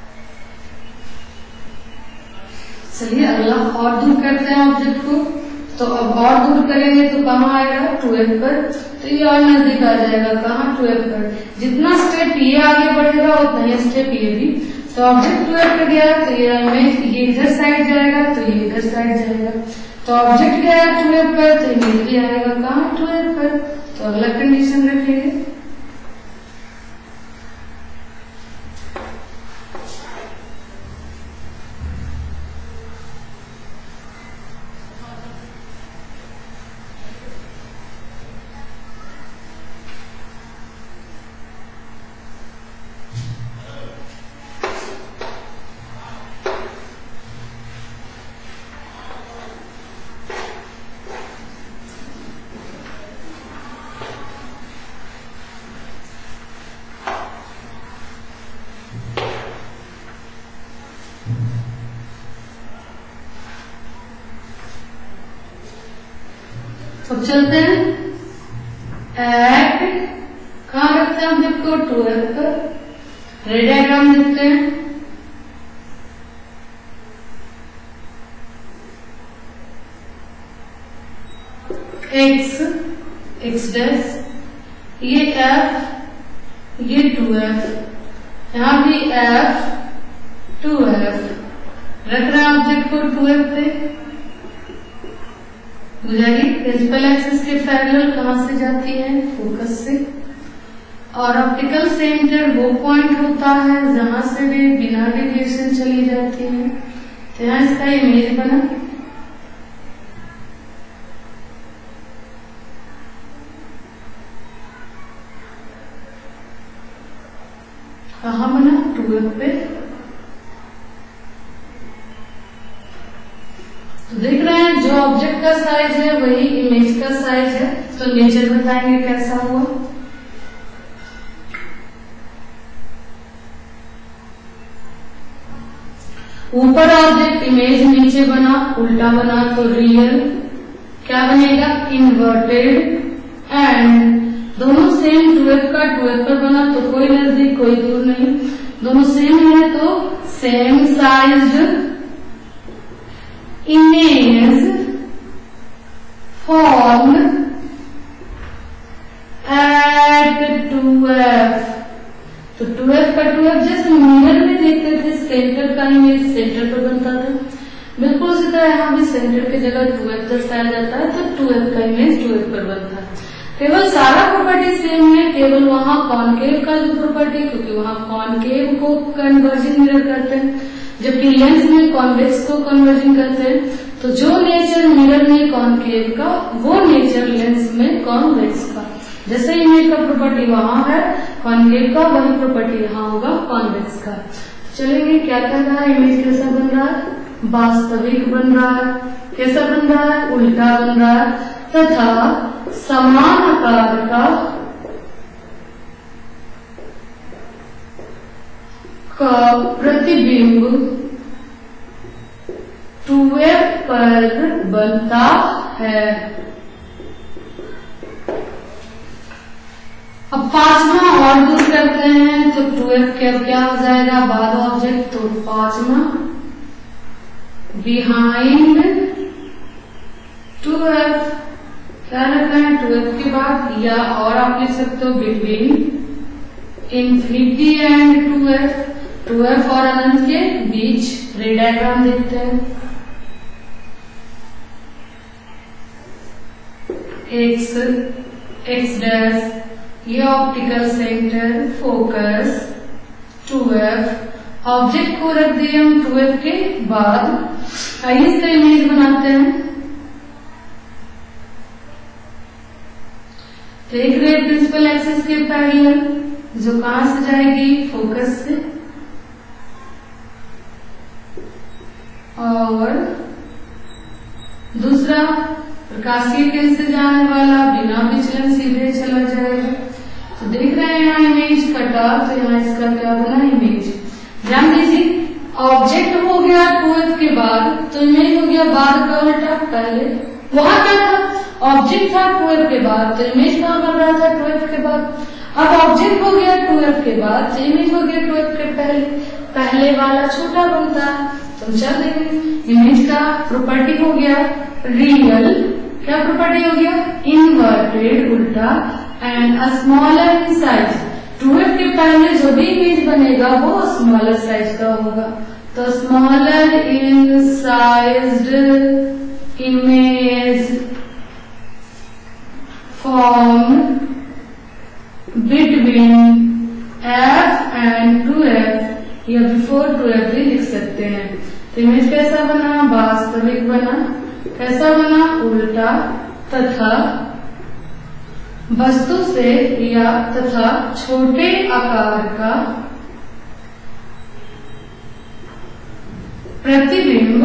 चलिए अगला और दूर करते हैं ऑब्जेक्ट को। तो अब और दूर करेंगे तो कहाँ आएगा 2f पर, तो ये और नजदीक आ जाएगा कहाँ 2f पर। जितना स्टेप ये आगे बढ़ेगा उतना ही स्टेप ये भी। तो ऑब्जेक्ट 2f पे गया तो ये इमेज ये इधर साइड जाएगा तो ये इधर साइड जाएगा। तो ऑब्जेक्ट गया 2f पर तो इमेज भी आएगा कहाँ 2f पर। तो अगला कंडीशन रखेंगे। अब चलते हैं एट कहाँ रखते हैं ऑब्जेक्ट को 2f पर। रे डायग्राम देखते हैं। x डैश ये f ये 2f यहाँ भी f 2f रख रहे हैं ऑब्जेक्ट को 2f पे। बुझाइए प्रिंसिपल एक्सिस के पैरेलल कहाँ से जाती है फोकस से, और ऑप्टिकल सेंटर वो पॉइंट होता है जहां से भी बिना डेविएशन चली जाती है। तो यहाँ इसका इमेज बना। कहाँ बना 2f पे। तो देख रहे हैं जो ऑब्जेक्ट का साइज है वही इमेज का साइज है। तो नेचर बताएंगे कैसा हुआ। ऊपर ऑब्जेक्ट इमेज नीचे बना उल्टा बना तो रियल क्या बनेगा इन्वर्टेड। एंड दोनों सेम 2f का 2f पर बना तो कोई नजदीक कोई दूर नहीं, दोनों सेम है तो same sized image formed at 2f। तो 2f का 2f जैसे मिरर में देखते थे सेंटर का इमेज सेंटर पर बनता था, बिल्कुल उसी तरह यहाँ भी सेंटर की जगह 2f दर्शाया जाता है तो 2f का इमेज 2f पर बनता है। केवल सारा प्रॉपर्टी सेम है, केवल वहाँ कॉनकेव का जो प्रॉपर्टी, क्योंकि वहाँ कॉनकेव को कन्वर्जिंग मिरर करते हैं जबकि लेंस में कॉन्वेक्स को कन्वर्जिंग करते हैं। तो जो नेचर मिरर में कॉनकेव का वो नेचर लेंस में कॉन्वेक्स का। जैसे इमेज का प्रॉपर्टी वहां है कॉनकेव का, वही प्रॉपर्टी यहाँ होगा कॉन्वेक्स का। चलेंगे क्या कर रहा है, इमेज कैसा बन रहा है, वास्तविक बन रहा है। कैसा बन रहा है, उल्टा बन रहा है तथा समान आकार का प्रतिबिंब 2f पर बनता है। अब पांचवा और दूर करते हैं तो 2f के अब क्या हो जाएगा बाद ऑब्जेक्ट, तो पांचवा बिहाइंड 2f क्या रखा है 2f के बाद, या और आप लिख सकते हो बिटवीन इंफिनिटी एंड 2f और अनंत के बीच। रे डायग्राम देखते हैं। x डैश ये optical centre focus 2f object को रख दिए हम 2f के बाद। आइए इसका इमेज बनाते हैं। देख रहे हैं प्रिंसिपल एक्सिस के पैरेलल जो कहां से जाएगी फोकस से, और दूसरा प्रकाशीय किरण से जाने वाला बिना विचलन सीधे चला जाएगा। तो देख रहे हैं यहाँ इमेज कटा, तो यहाँ इसका क्या बना इमेज। ध्यान दीजिए ऑब्जेक्ट हो गया 2f के बाद तो इमेज हो गया बाद का उल्टा। पहले वहां क्या था, ऑब्जेक्ट था 2f के बाद तो इमेज कहाँ बन रहा था 2f के बाद। अब ऑब्जेक्ट हो गया 2f के बाद तो इमेज हो गया 2f के पहले वाला छोटा बनता है। तो चल देंगे इमेज का प्रॉपर्टी हो गया रियल क्या प्रॉपर्टी हो गया, इनवर्टेड उल्टा, and a smaller in size. 2f के पहले जो भी इमेज बनेगा वो स्मॉलर साइज का होगा, तो smaller in sized image form between f and 2f या बिफोर 2f भी लिख सकते हैं। तो इमेज कैसा बना, वास्तविक बना, कैसा बना, उल्टा, तथा वस्तु से या तथा छोटे आकार का प्रतिबिंब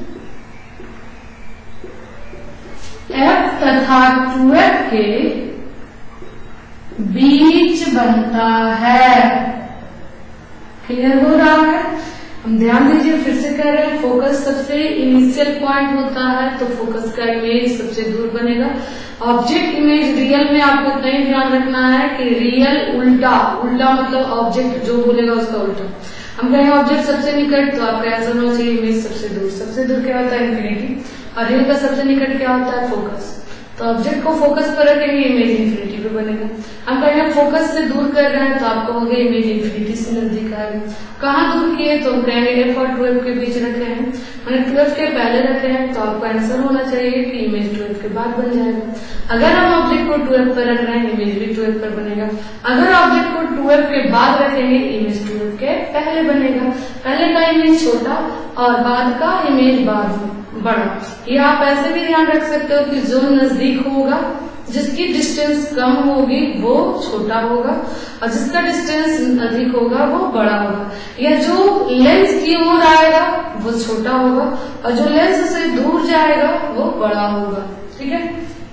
f तथा 2f के बीच बनता है। क्लियर हो रहा है? हम ध्यान दीजिए, फिर से कह रहे हैं, फोकस सबसे इनिशियल पॉइंट होता है, तो फोकस का इमेज सबसे दूर बनेगा। ऑब्जेक्ट इमेज रियल में आपको इतना ही ध्यान रखना है कि रियल उल्टा, उल्टा मतलब ऑब्जेक्ट जो बोलेगा उसका उल्टा। हम कहें ऑब्जेक्ट सबसे निकट, तो आपका आंसर होना चाहिए इमेज सबसे दूर। सबसे दूर क्या होता है, इंफिनिटी, और रियल का सबसे निकट क्या होता है, फोकस। तो ऑब्जेक्ट को फोकस पर रखेंगे, इमेज इंफिनिटी पे बनेगा। हम कहें फोकस से दूर कर रहे हैं, तो आपको हो गया इमेज इंफिनिटी से नजदीक आएगा। कहाँ दूर किए, तो हम कहेंगे f और 2f के बीच रखे हैं, मैंने 2f के पहले रखे हैं, तो आपका आंसर होना चाहिए कि इमेज 2f के बाद बन जाएगा। अगर हम ऑब्जेक्ट को 2f पर रख रहे हैं, इमेज भी 2f पर बनेगा। अगर ऑब्जेक्ट को 2f के बाद रखेंगे, इमेज 2f के पहले बनेगा। पहले का इमेज छोटा और बाद का इमेज बाद में बड़ा। ये आप ऐसे भी ध्यान रख सकते हो कि जो नजदीक होगा, जिसकी डिस्टेंस कम होगी वो छोटा होगा, और जिसका डिस्टेंस अधिक होगा वो बड़ा होगा। या जो लेंस की ओर आएगा वो छोटा होगा, और जो लेंस से दूर जाएगा वो बड़ा होगा। ठीक है,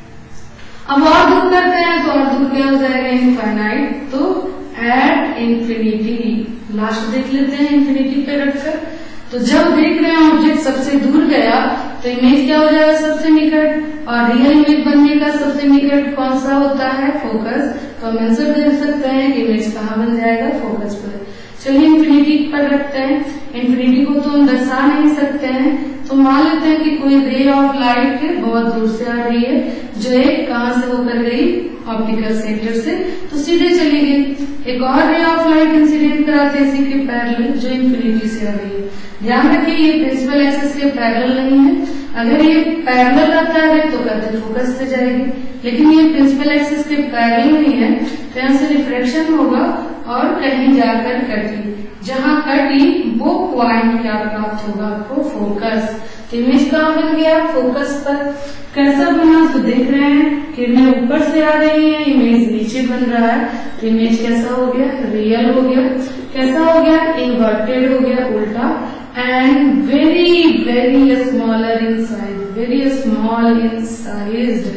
अब और दूर करते हैं, तो और दूर क्या हो जाएगा, इनफाइनाइट। तो एट इंफिनिटी, लास्ट देख लेते हैं इंफिनिटी पे रखकर। तो जब देख रहे हैं ऑब्जेक्ट सबसे दूर गया, तो इमेज क्या हो जाएगा, सबसे निकट, और रियल इमेज बनने का सबसे निकट कौन सा होता है, फोकस। तो हम आंसर दे सकते हैं कि इमेज कहाँ बन जाएगा, फोकस पर। चलिए इंफिनिटी पर रखते हैं। इंफिनिटी को तो हम दर्शा नहीं सकते हैं, तो मान लेते हैं कि कोई रे ऑफ लाइट बहुत दूर से आ रही है, जो एक कहां से होकर गई, ऑप्टिकल सेंटर से, तो सीधे चली गई। एक और रे ऑफ लाइट इंसिडेंट कराते हैं इसी के पैरेलल, जो इंफिनिटी से आ रही है। ध्यान रखिए ये प्रिंसिपल एक्सिस के पैरेलल नहीं है। अगर ये पैरेलल रहता है तो कहते फोकस से जाएगी, लेकिन ये प्रिंसिपल एक्सिस के पैरेलल नहीं है, तो यहाँ से रिफ्रैक्शन होगा और कहीं जाकर कटी। जहां कटी वो पॉइंट क्या प्राप्त होगा आपको, फोकस। तो इमेज कहाँ बन गया, फोकस पर। कैसा बना, तो देख रहे हैं किरणें ऊपर से आ रही हैं, इमेज नीचे बन रहा है, तो इमेज कैसा हो गया, रियल हो गया। कैसा हो गया, इन्वर्टेड हो गया, उल्टा, and very very smaller in size, very small in size,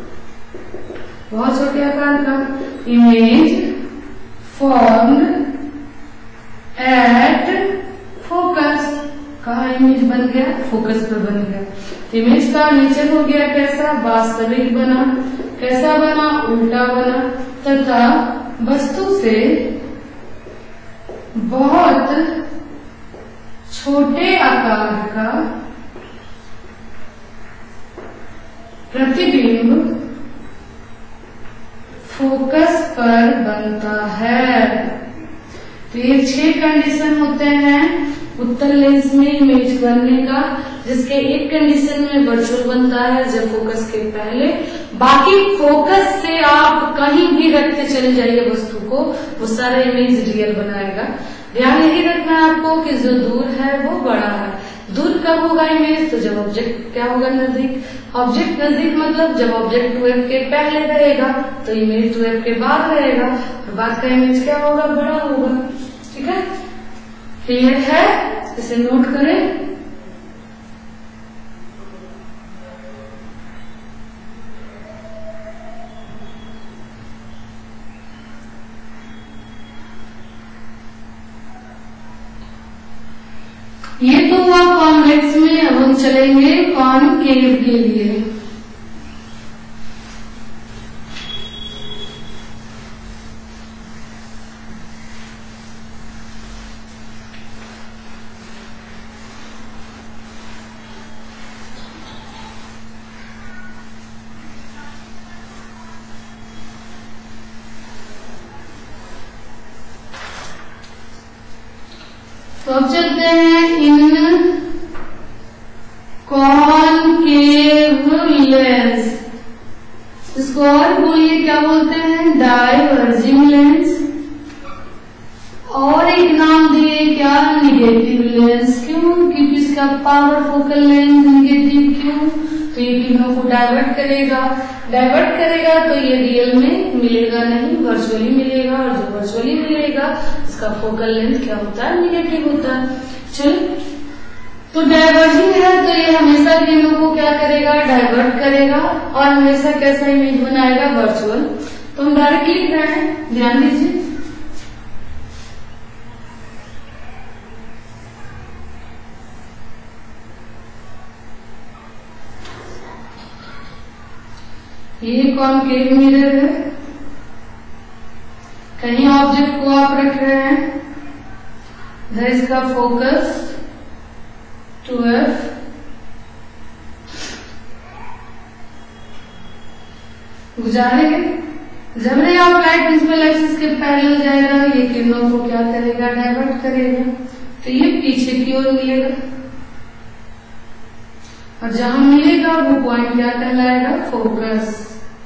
बहुत छोटे आकार का। इमेज फॉर्म्ड एट फोकस, कहा इमेज बन गया, फोकस पर बन गया। इमेज का नेचर हो गया कैसा, वास्तविक बना। कैसा बना, उल्टा बना, तथा वस्तु से बहुत छोटे आकार का प्रतिबिंब फोकस पर बनता है। तो ये 6 कंडीशन होते हैं उत्तल लेंस में इमेज बनने का, जिसके एक कंडीशन में वर्चुअल बनता है जब फोकस के पहले। बाकी फोकस से आप कहीं भी रखते चले जाइए वस्तु को, वो सारा इमेज रियल बनाएगा। ध्यान यही रखना है आपको कि जो दूर है वो बड़ा है। दूर कब होगा इमेज, तो जब ऑब्जेक्ट क्या होगा, नजदीक। ऑब्जेक्ट नजदीक मतलब जब ऑब्जेक्ट 2f के पहले रहेगा तो इमेज 2f के बाद रहेगा, और बाद का इमेज क्या होगा, बड़ा होगा। ठीक है, क्लियर है, इसे नोट करें। ये तो हुआ कॉन्वेक्स में। अब हम चलेंगे कॉनकेव के लिए। तो अब चलते हैं इन कॉनकेव लेंस, इसको और बोलिए क्या बोलते हैं, डाइवर्जिंग लेंस। और एक नाम दिए क्या, निगेटिव लेंस। क्यों, क्योंकि इसका पावर फोकल लेंथ निगेटिव। क्यों, तो ये किरणों को डाइवर्ट करेगा तो ये रियल में मिलेगा नहीं, वर्चुअली मिलेगा, और जो वर्चुअली मिलेगा इसका फोकल लेंथ क्या होता है, निगेटिव होता है। चलो, तो डाइवर्जिंग है तो ये हमेशा किरणों को क्या करेगा, डाइवर्ट करेगा, और हमेशा कैसा इमेज बनाएगा, वर्चुअल। तो हम डायरेक्ट लिख रहे हैं, ध्यान दीजिए। ये कॉनकेव मिरर है, कहीं ऑब्जेक्ट को आप रख रहे हैं, इधर इसका फोकस 2F, गुजारेंगे। जब ray of light principal axis के पैरेलल जाएगा, ये किरणों को क्या करेगा, डाइवर्ट करेगा, तो ये पीछे की ओर मिलेगा, और जहां मिलेगा वो पॉइंट क्या कहलाएगा, फोकस।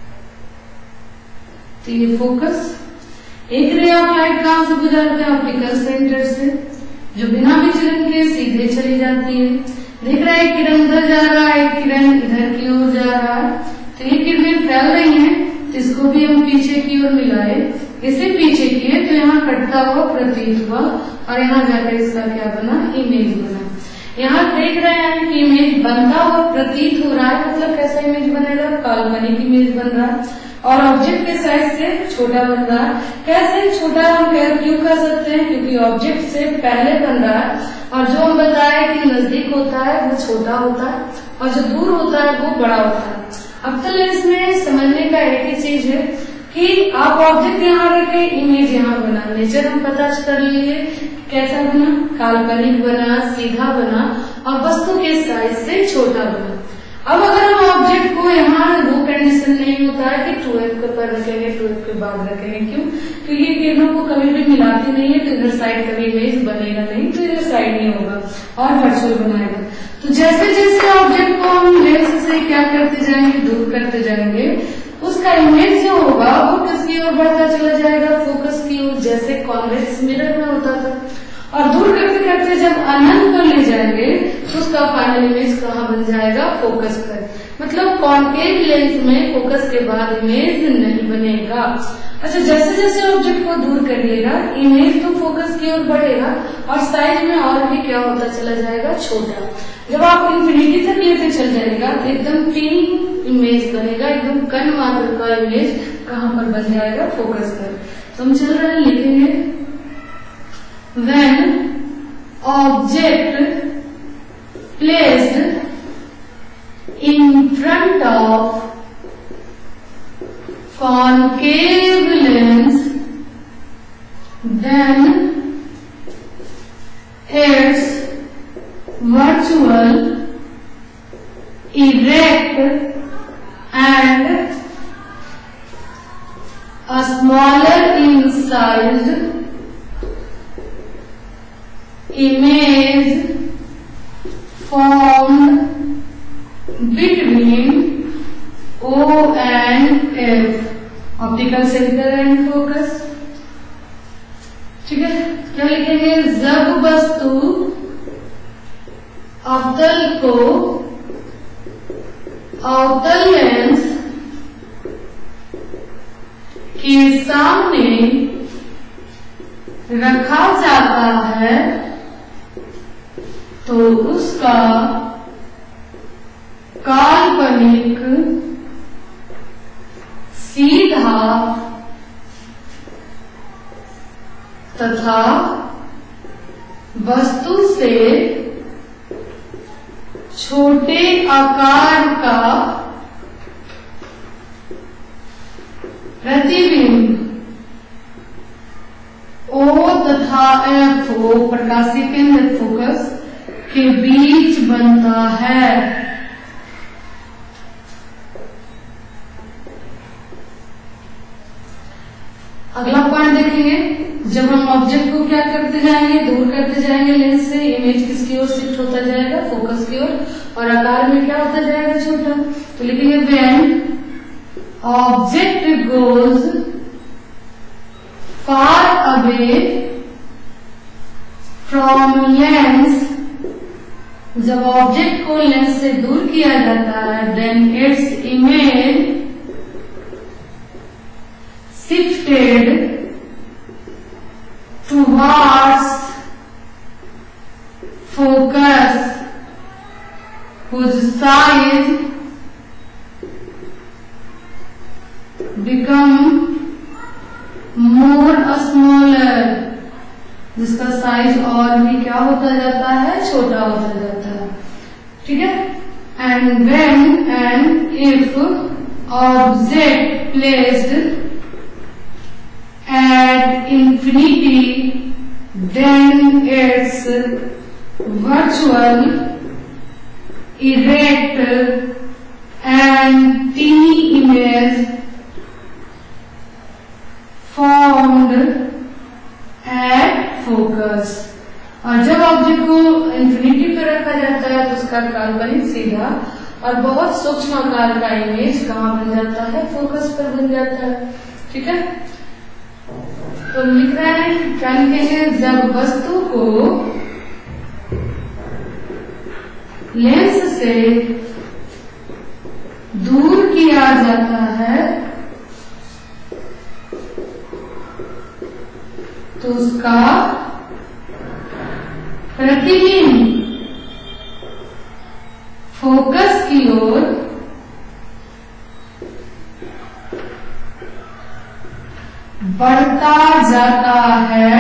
तो ये फोकस। एक रे ऑफ लाइट कहां से गुजरते हैं, ऑप्टिकल सेंटर से, जो बिना विचलन के सीधे चली जाती है। देख रहा है किरण उधर जा रहा है, किरण इधर की ओर जा रहा है, तो ये किरणें फैल रही हैं, तो इसको भी हम पीछे की ओर मिलाए, इसे पीछे किए तो यहाँ कटता हुआ प्रतीत हुआ, और यहाँ जाकर इसका क्या बना, इमेज बना। यहाँ देख रहे हैं कि इमेज बनता हुआ प्रतीत हो रहा है, मतलब कैसा इमेज बनेगा, काल्पनिक इमेज बन रहा है, और ऑब्जेक्ट के साइज से छोटा बन रहा है। कैसे छोटा हम क्यों कर सकते हैं, क्योंकि ऑब्जेक्ट से पहले बन रहा है, और जो हम बताए कि नजदीक होता है वो छोटा होता है, और जो दूर होता है वो बड़ा होता है। अब तो इसमें समझने का एक ही चीज है कि आप ऑब्जेक्ट यहाँ रखे, इमेज यहाँ बना, नेचर हम पता कर लिए कैसा बना, काल्पनिक बना, सीधा बना, और वस्तु के साइज से छोटा बना। अब अगर हम ऑब्जेक्ट को यहाँ, वो कंडीशन नहीं होता है कि 2F के पर रखेंगे, 2F के बाद रखेंगे। क्यों, क्योंकि ये किरणों को कभी भी मिलाती नहीं है, तो इधर साइड कभी इमेज बनेगा नहीं, तो इधर साइड नहीं होगा, और वर्चुअल बनाएगा। तो जैसे जैसे ऑब्जेक्ट को हम लेंस से क्या करते जाएंगे, दूर करते जाएंगे, उसका इमेज जो होगा वो किसकी ओर बढ़ता चला जाएगा, फोकस की ओर, जैसे कॉन्वेक्स मिरर में होता था। और दूर करते करते जब अनंत पर ले जाएंगे तो उसका फाइनल इमेज कहाँ बन जाएगा, फोकस पर। मतलब कॉन्केव लेंस में फोकस के बाद इमेज नहीं बनेगा। अच्छा, जैसे जैसे ऑब्जेक्ट को दूर करिएगा, इमेज तो फोकस की ओर बढ़ेगा, और साइज में और भी क्या होता चला जाएगा, छोटा। जब आप इंफिनिटी तक लेते चल जाएगा तो एकदम टीनी इमेज बनेगा, एकदम कण मात्र का इमेज कहाँ पर बन जाएगा, फोकस पर। तो हम चल रहे हैं, लिखेंगे when object placed in front of concave lens, then its virtual, erect and a smaller in size image formed between O and F, optical centre and focus. ठीक है, क्या लिखेंगे, जब वस्तु अवतल को अवतल लेंस के सामने रखा जाता है तो उसका काल्पनिक सीधा तथा वस्तु से छोटे आकार का प्रतिबिंब O तथा F, प्रकाशीय केंद्र फोकस के बीच बनता है। अगला पॉइंट देखेंगे, जब हम ऑब्जेक्ट को क्या करते जाएंगे, दूर करते जाएंगे लेंस से, इमेज किसकी ओर शिफ्ट होता जाएगा, फोकस की ओर, और आकार में क्या होता जाएगा, छोटा। तो लिखेंगे when object goes far away from lens, जब ऑब्जेक्ट को लेंस से दूर किया जाता है, then its image shifted towards focus whose size become more smaller, जिसका साइज और भी क्या होता जाता है, छोटा होता जाता है। ठीक है। And when and if object placed at infinity, then its virtual, erect and teeny image formed at focus। और जब ऑब्जेक्ट को इंफिनिटी पर रखा जाता है तो उसका काल्पनिक सीधा और बहुत सूक्ष्म आकार का इमेज कहाँ बन जाता है, फोकस पर बन जाता है। ठीक है। तो लिख रहे हैं, क्या लिखेंगे, जब वस्तु को लेंस से दूर किया जाता है तो उसका प्रतिबिंब फोकस की ओर बढ़ता जाता है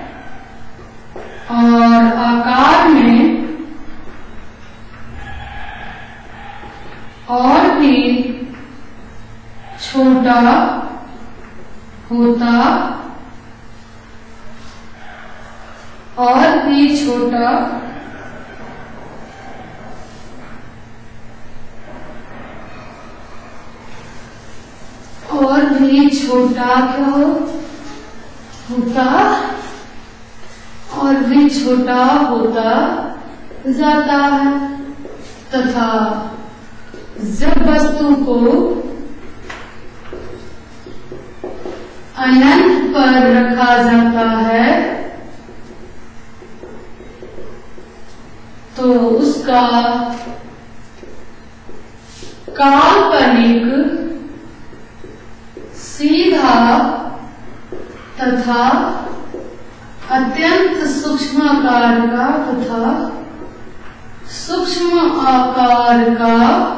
और आकार में और भी छोटा होता जाता है तथा जब वस्तु को अनंत पर रखा जाता है तो उसका काल्पनिक सीधा तथा अत्यंत सूक्ष्म आकार का तथा सूक्ष्म आकार का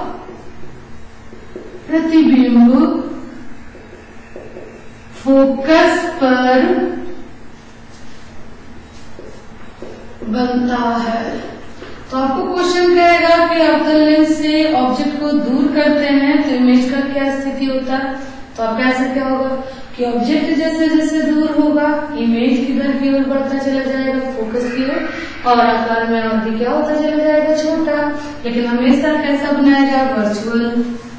प्रतिबिंब फोकस पर बनता है। तो आपको क्वेश्चन कहेगा कि अवतल लेंस से ऑब्जेक्ट को दूर करते हैं तो इमेज का क्या स्थिति होता है। तो आपका ऐसा क्या होगा कि ऑब्जेक्ट जैसे जैसे दूर होगा इमेज किधर की ओर बढ़ता चला जाएगा, फोकस की ओर, और आकार में और भी क्या होता चला जाएगा, छोटा। लेकिन हमेशा कैसा बनाएगा, वर्चुअल।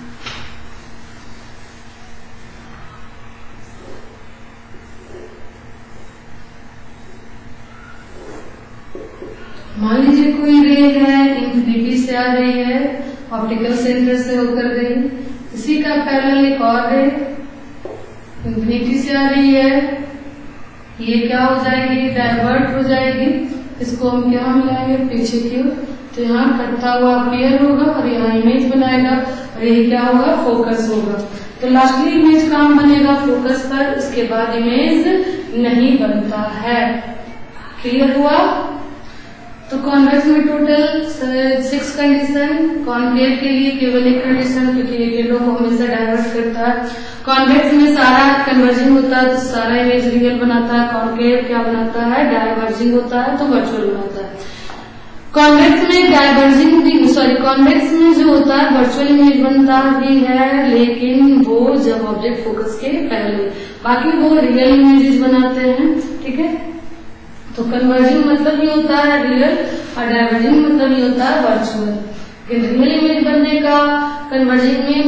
मान लीजिए कोई रे है, इंफिनिटी से आ रही है, ऑप्टिकल सेंटर से होकर गई, इसी का पैरेलल एक और रे इंफिनिटी से आ रही है, ये क्या हो जाएगी, डाइवर्ट हो जाएगी। इसको हम क्या मिलाएंगे, पीछे की ओर, तो यहाँ कटता हुआ अपीयर होगा और यहाँ इमेज बनाएगा और ये क्या होगा, फोकस होगा। तो लास्टली इमेज कहाँ बनेगा, फोकस पर, उसके बाद इमेज नहीं बनता है। क्लियर हुआ। तो कॉन्वेक्स में टोटल 6 कंडीशन, कॉन्केव के लिए केवल एक कंडीशन, क्योंकि ये किरणों को हमेशा डाइवर्ट करता है। कॉन्वेक्स में सारा कन्वर्जिंग होता है तो सारा इमेज रियल बनाता है, कॉन्केव क्या बनाता है, डाइवर्जिंग होता है तो वर्चुअल बनाता है। कॉन्वेक्स में डाइवर्जिंग भी, सॉरी, कॉन्वेक्स में जो होता है वर्चुअल इमेज बनता भी है, लेकिन वो जब ऑब्जेक्ट फोकस के पहले, बाकी वो रियल इमेजेस बनाते हैं। ठीक है। तो कन्वर्जिंग मतलब ही होता है रियल और डाइवर्जिंग मतलब ही होता है वर्चुअल। लेकिन रियल इमेज बनने का कन्वर्जिंग में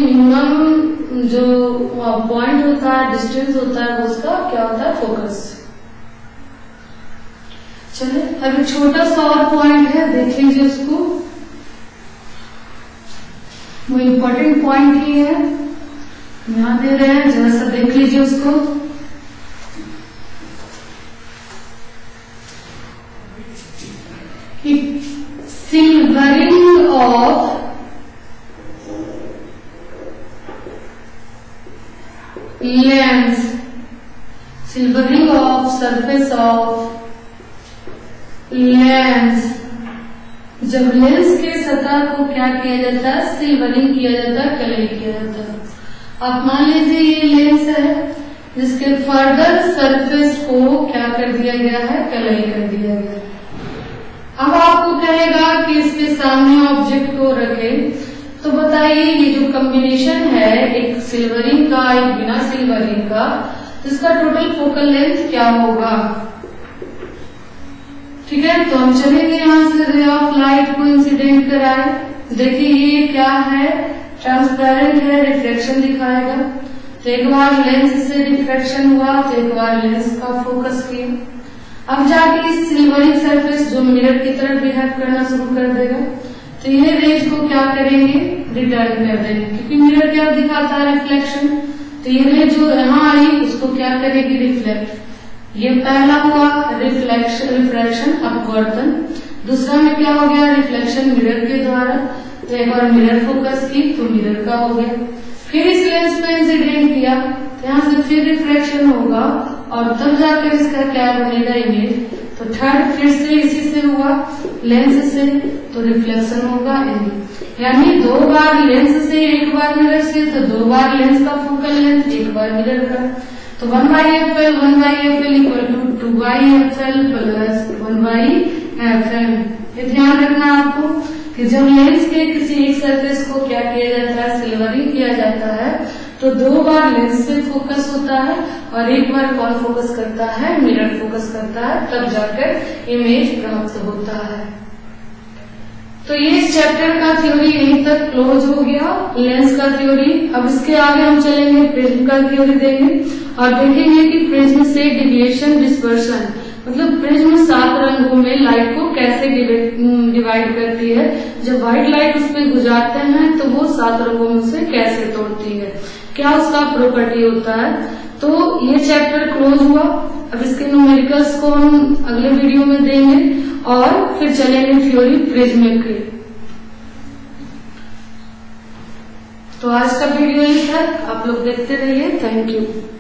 मिनिमम जो पॉइंट होता है, डिस्टेंस होता है, वो उसका क्या होता है, फोकस। चले अब एक छोटा सा और पॉइंट है, देख लीजिए उसको। वो इम्पोर्टेंट पॉइंट ही है, यहां दे रहे हैं, जरा सा देख लीजिए उसको। Silvering of lens, silvering of surface of lens. जब लेंस के सतह को क्या किया जाता है, सिल्वरिंग किया जाता है, कलई किया जाता है। अब मान लीजिए ये लेंस है जिसके फर्दर सरफेस को क्या कर दिया गया है, कलई कर दिया गया है। अब आपको कहेगा कि इसके सामने ऑब्जेक्ट को रखे, तो बताइए ये जो कॉम्बिनेशन है एक सिल्वरिंग का एक बिना सिल्वरिंग का, इसका टोटल फोकल लेंथ क्या होगा। ठीक है, तो हम चलेंगे यहाँ से रे ऑफ लाइट को इंसिडेंट कराए। देखिए ये क्या है, ट्रांसपेरेंट है, रिफ्लेक्शन दिखाएगा। तो एक बार लेंस से रिफ्लेक्शन हुआ तो एक बार लेंस का फोकस किया। अब जाके इस सिल्वरिंग सरफेस जो मिरर की तरफ बिहेव करना शुरू कर देगा, तो ये रेज को क्या करेंगे, रिटर्न कर देंगे, क्योंकि मिरर क्या दिखाता है, रिफ्लेक्शन। तो ये रेज जो यहाँ आई उसको क्या करेगी, रिफ्लेक्ट। ये पहला हुआ रिफ्लेक्शन अपवर्तन, दूसरा में क्या हो गया, रिफ्लेक्शन मिरर के द्वारा। तो एक बार मिरर फोकस की तो मिरर का हो गया, फिर इस लेंस पे इंसिडेंट किया, यहाँ से फिर रिफ्लेक्शन होगा और तब जाकर इसका क्या बनेगा, इमेज। तो थर्ड फिर से इसी से हुआ, लेंस से, तो रिफ्लेक्शन होगा इमेज। यानी दो बार लेंस से, एक बार मिरर से, तो दो बार लेंस का फोकल लेंथ, एक बार मिरर का। तो 1/FL equal to 2/FL plus 1/FM। ये ध्यान रखना आपको कि जब लेंस के किसी एक सरफेस को क्या किया जाता है, सिल्वरिंग किया जाता है, तो दो बार लेंस से फोकस होता है और एक बार कौन फोकस करता है, मिरर फोकस करता है, तब जाकर इमेज प्राप्त होता है। तो ये इस चैप्टर का थ्योरी यहीं तक क्लोज हो गया, लेंस का थ्योरी। अब इसके आगे हम चलेंगे, प्रिज्म का थ्योरी देंगे और देखेंगे कि प्रिज्म से डिविएशन डिस्पर्शन, मतलब प्रिज्म 7 रंगों में लाइट को कैसे डिवाइड करती है। जब व्हाइट लाइट उस पर गुजारते हैं तो वो 7 रंगों में से कैसे तोड़ती है, क्या उसका प्रॉपर्टी होता है। तो ये चैप्टर क्लोज हुआ। अब इसके न्यूमेरिकल्स को हम अगले वीडियो में देंगे और फिर चलेंगे थ्योरी प्रिज्म की। तो आज का वीडियो यही था, आप लोग देखते रहिए। Thank you.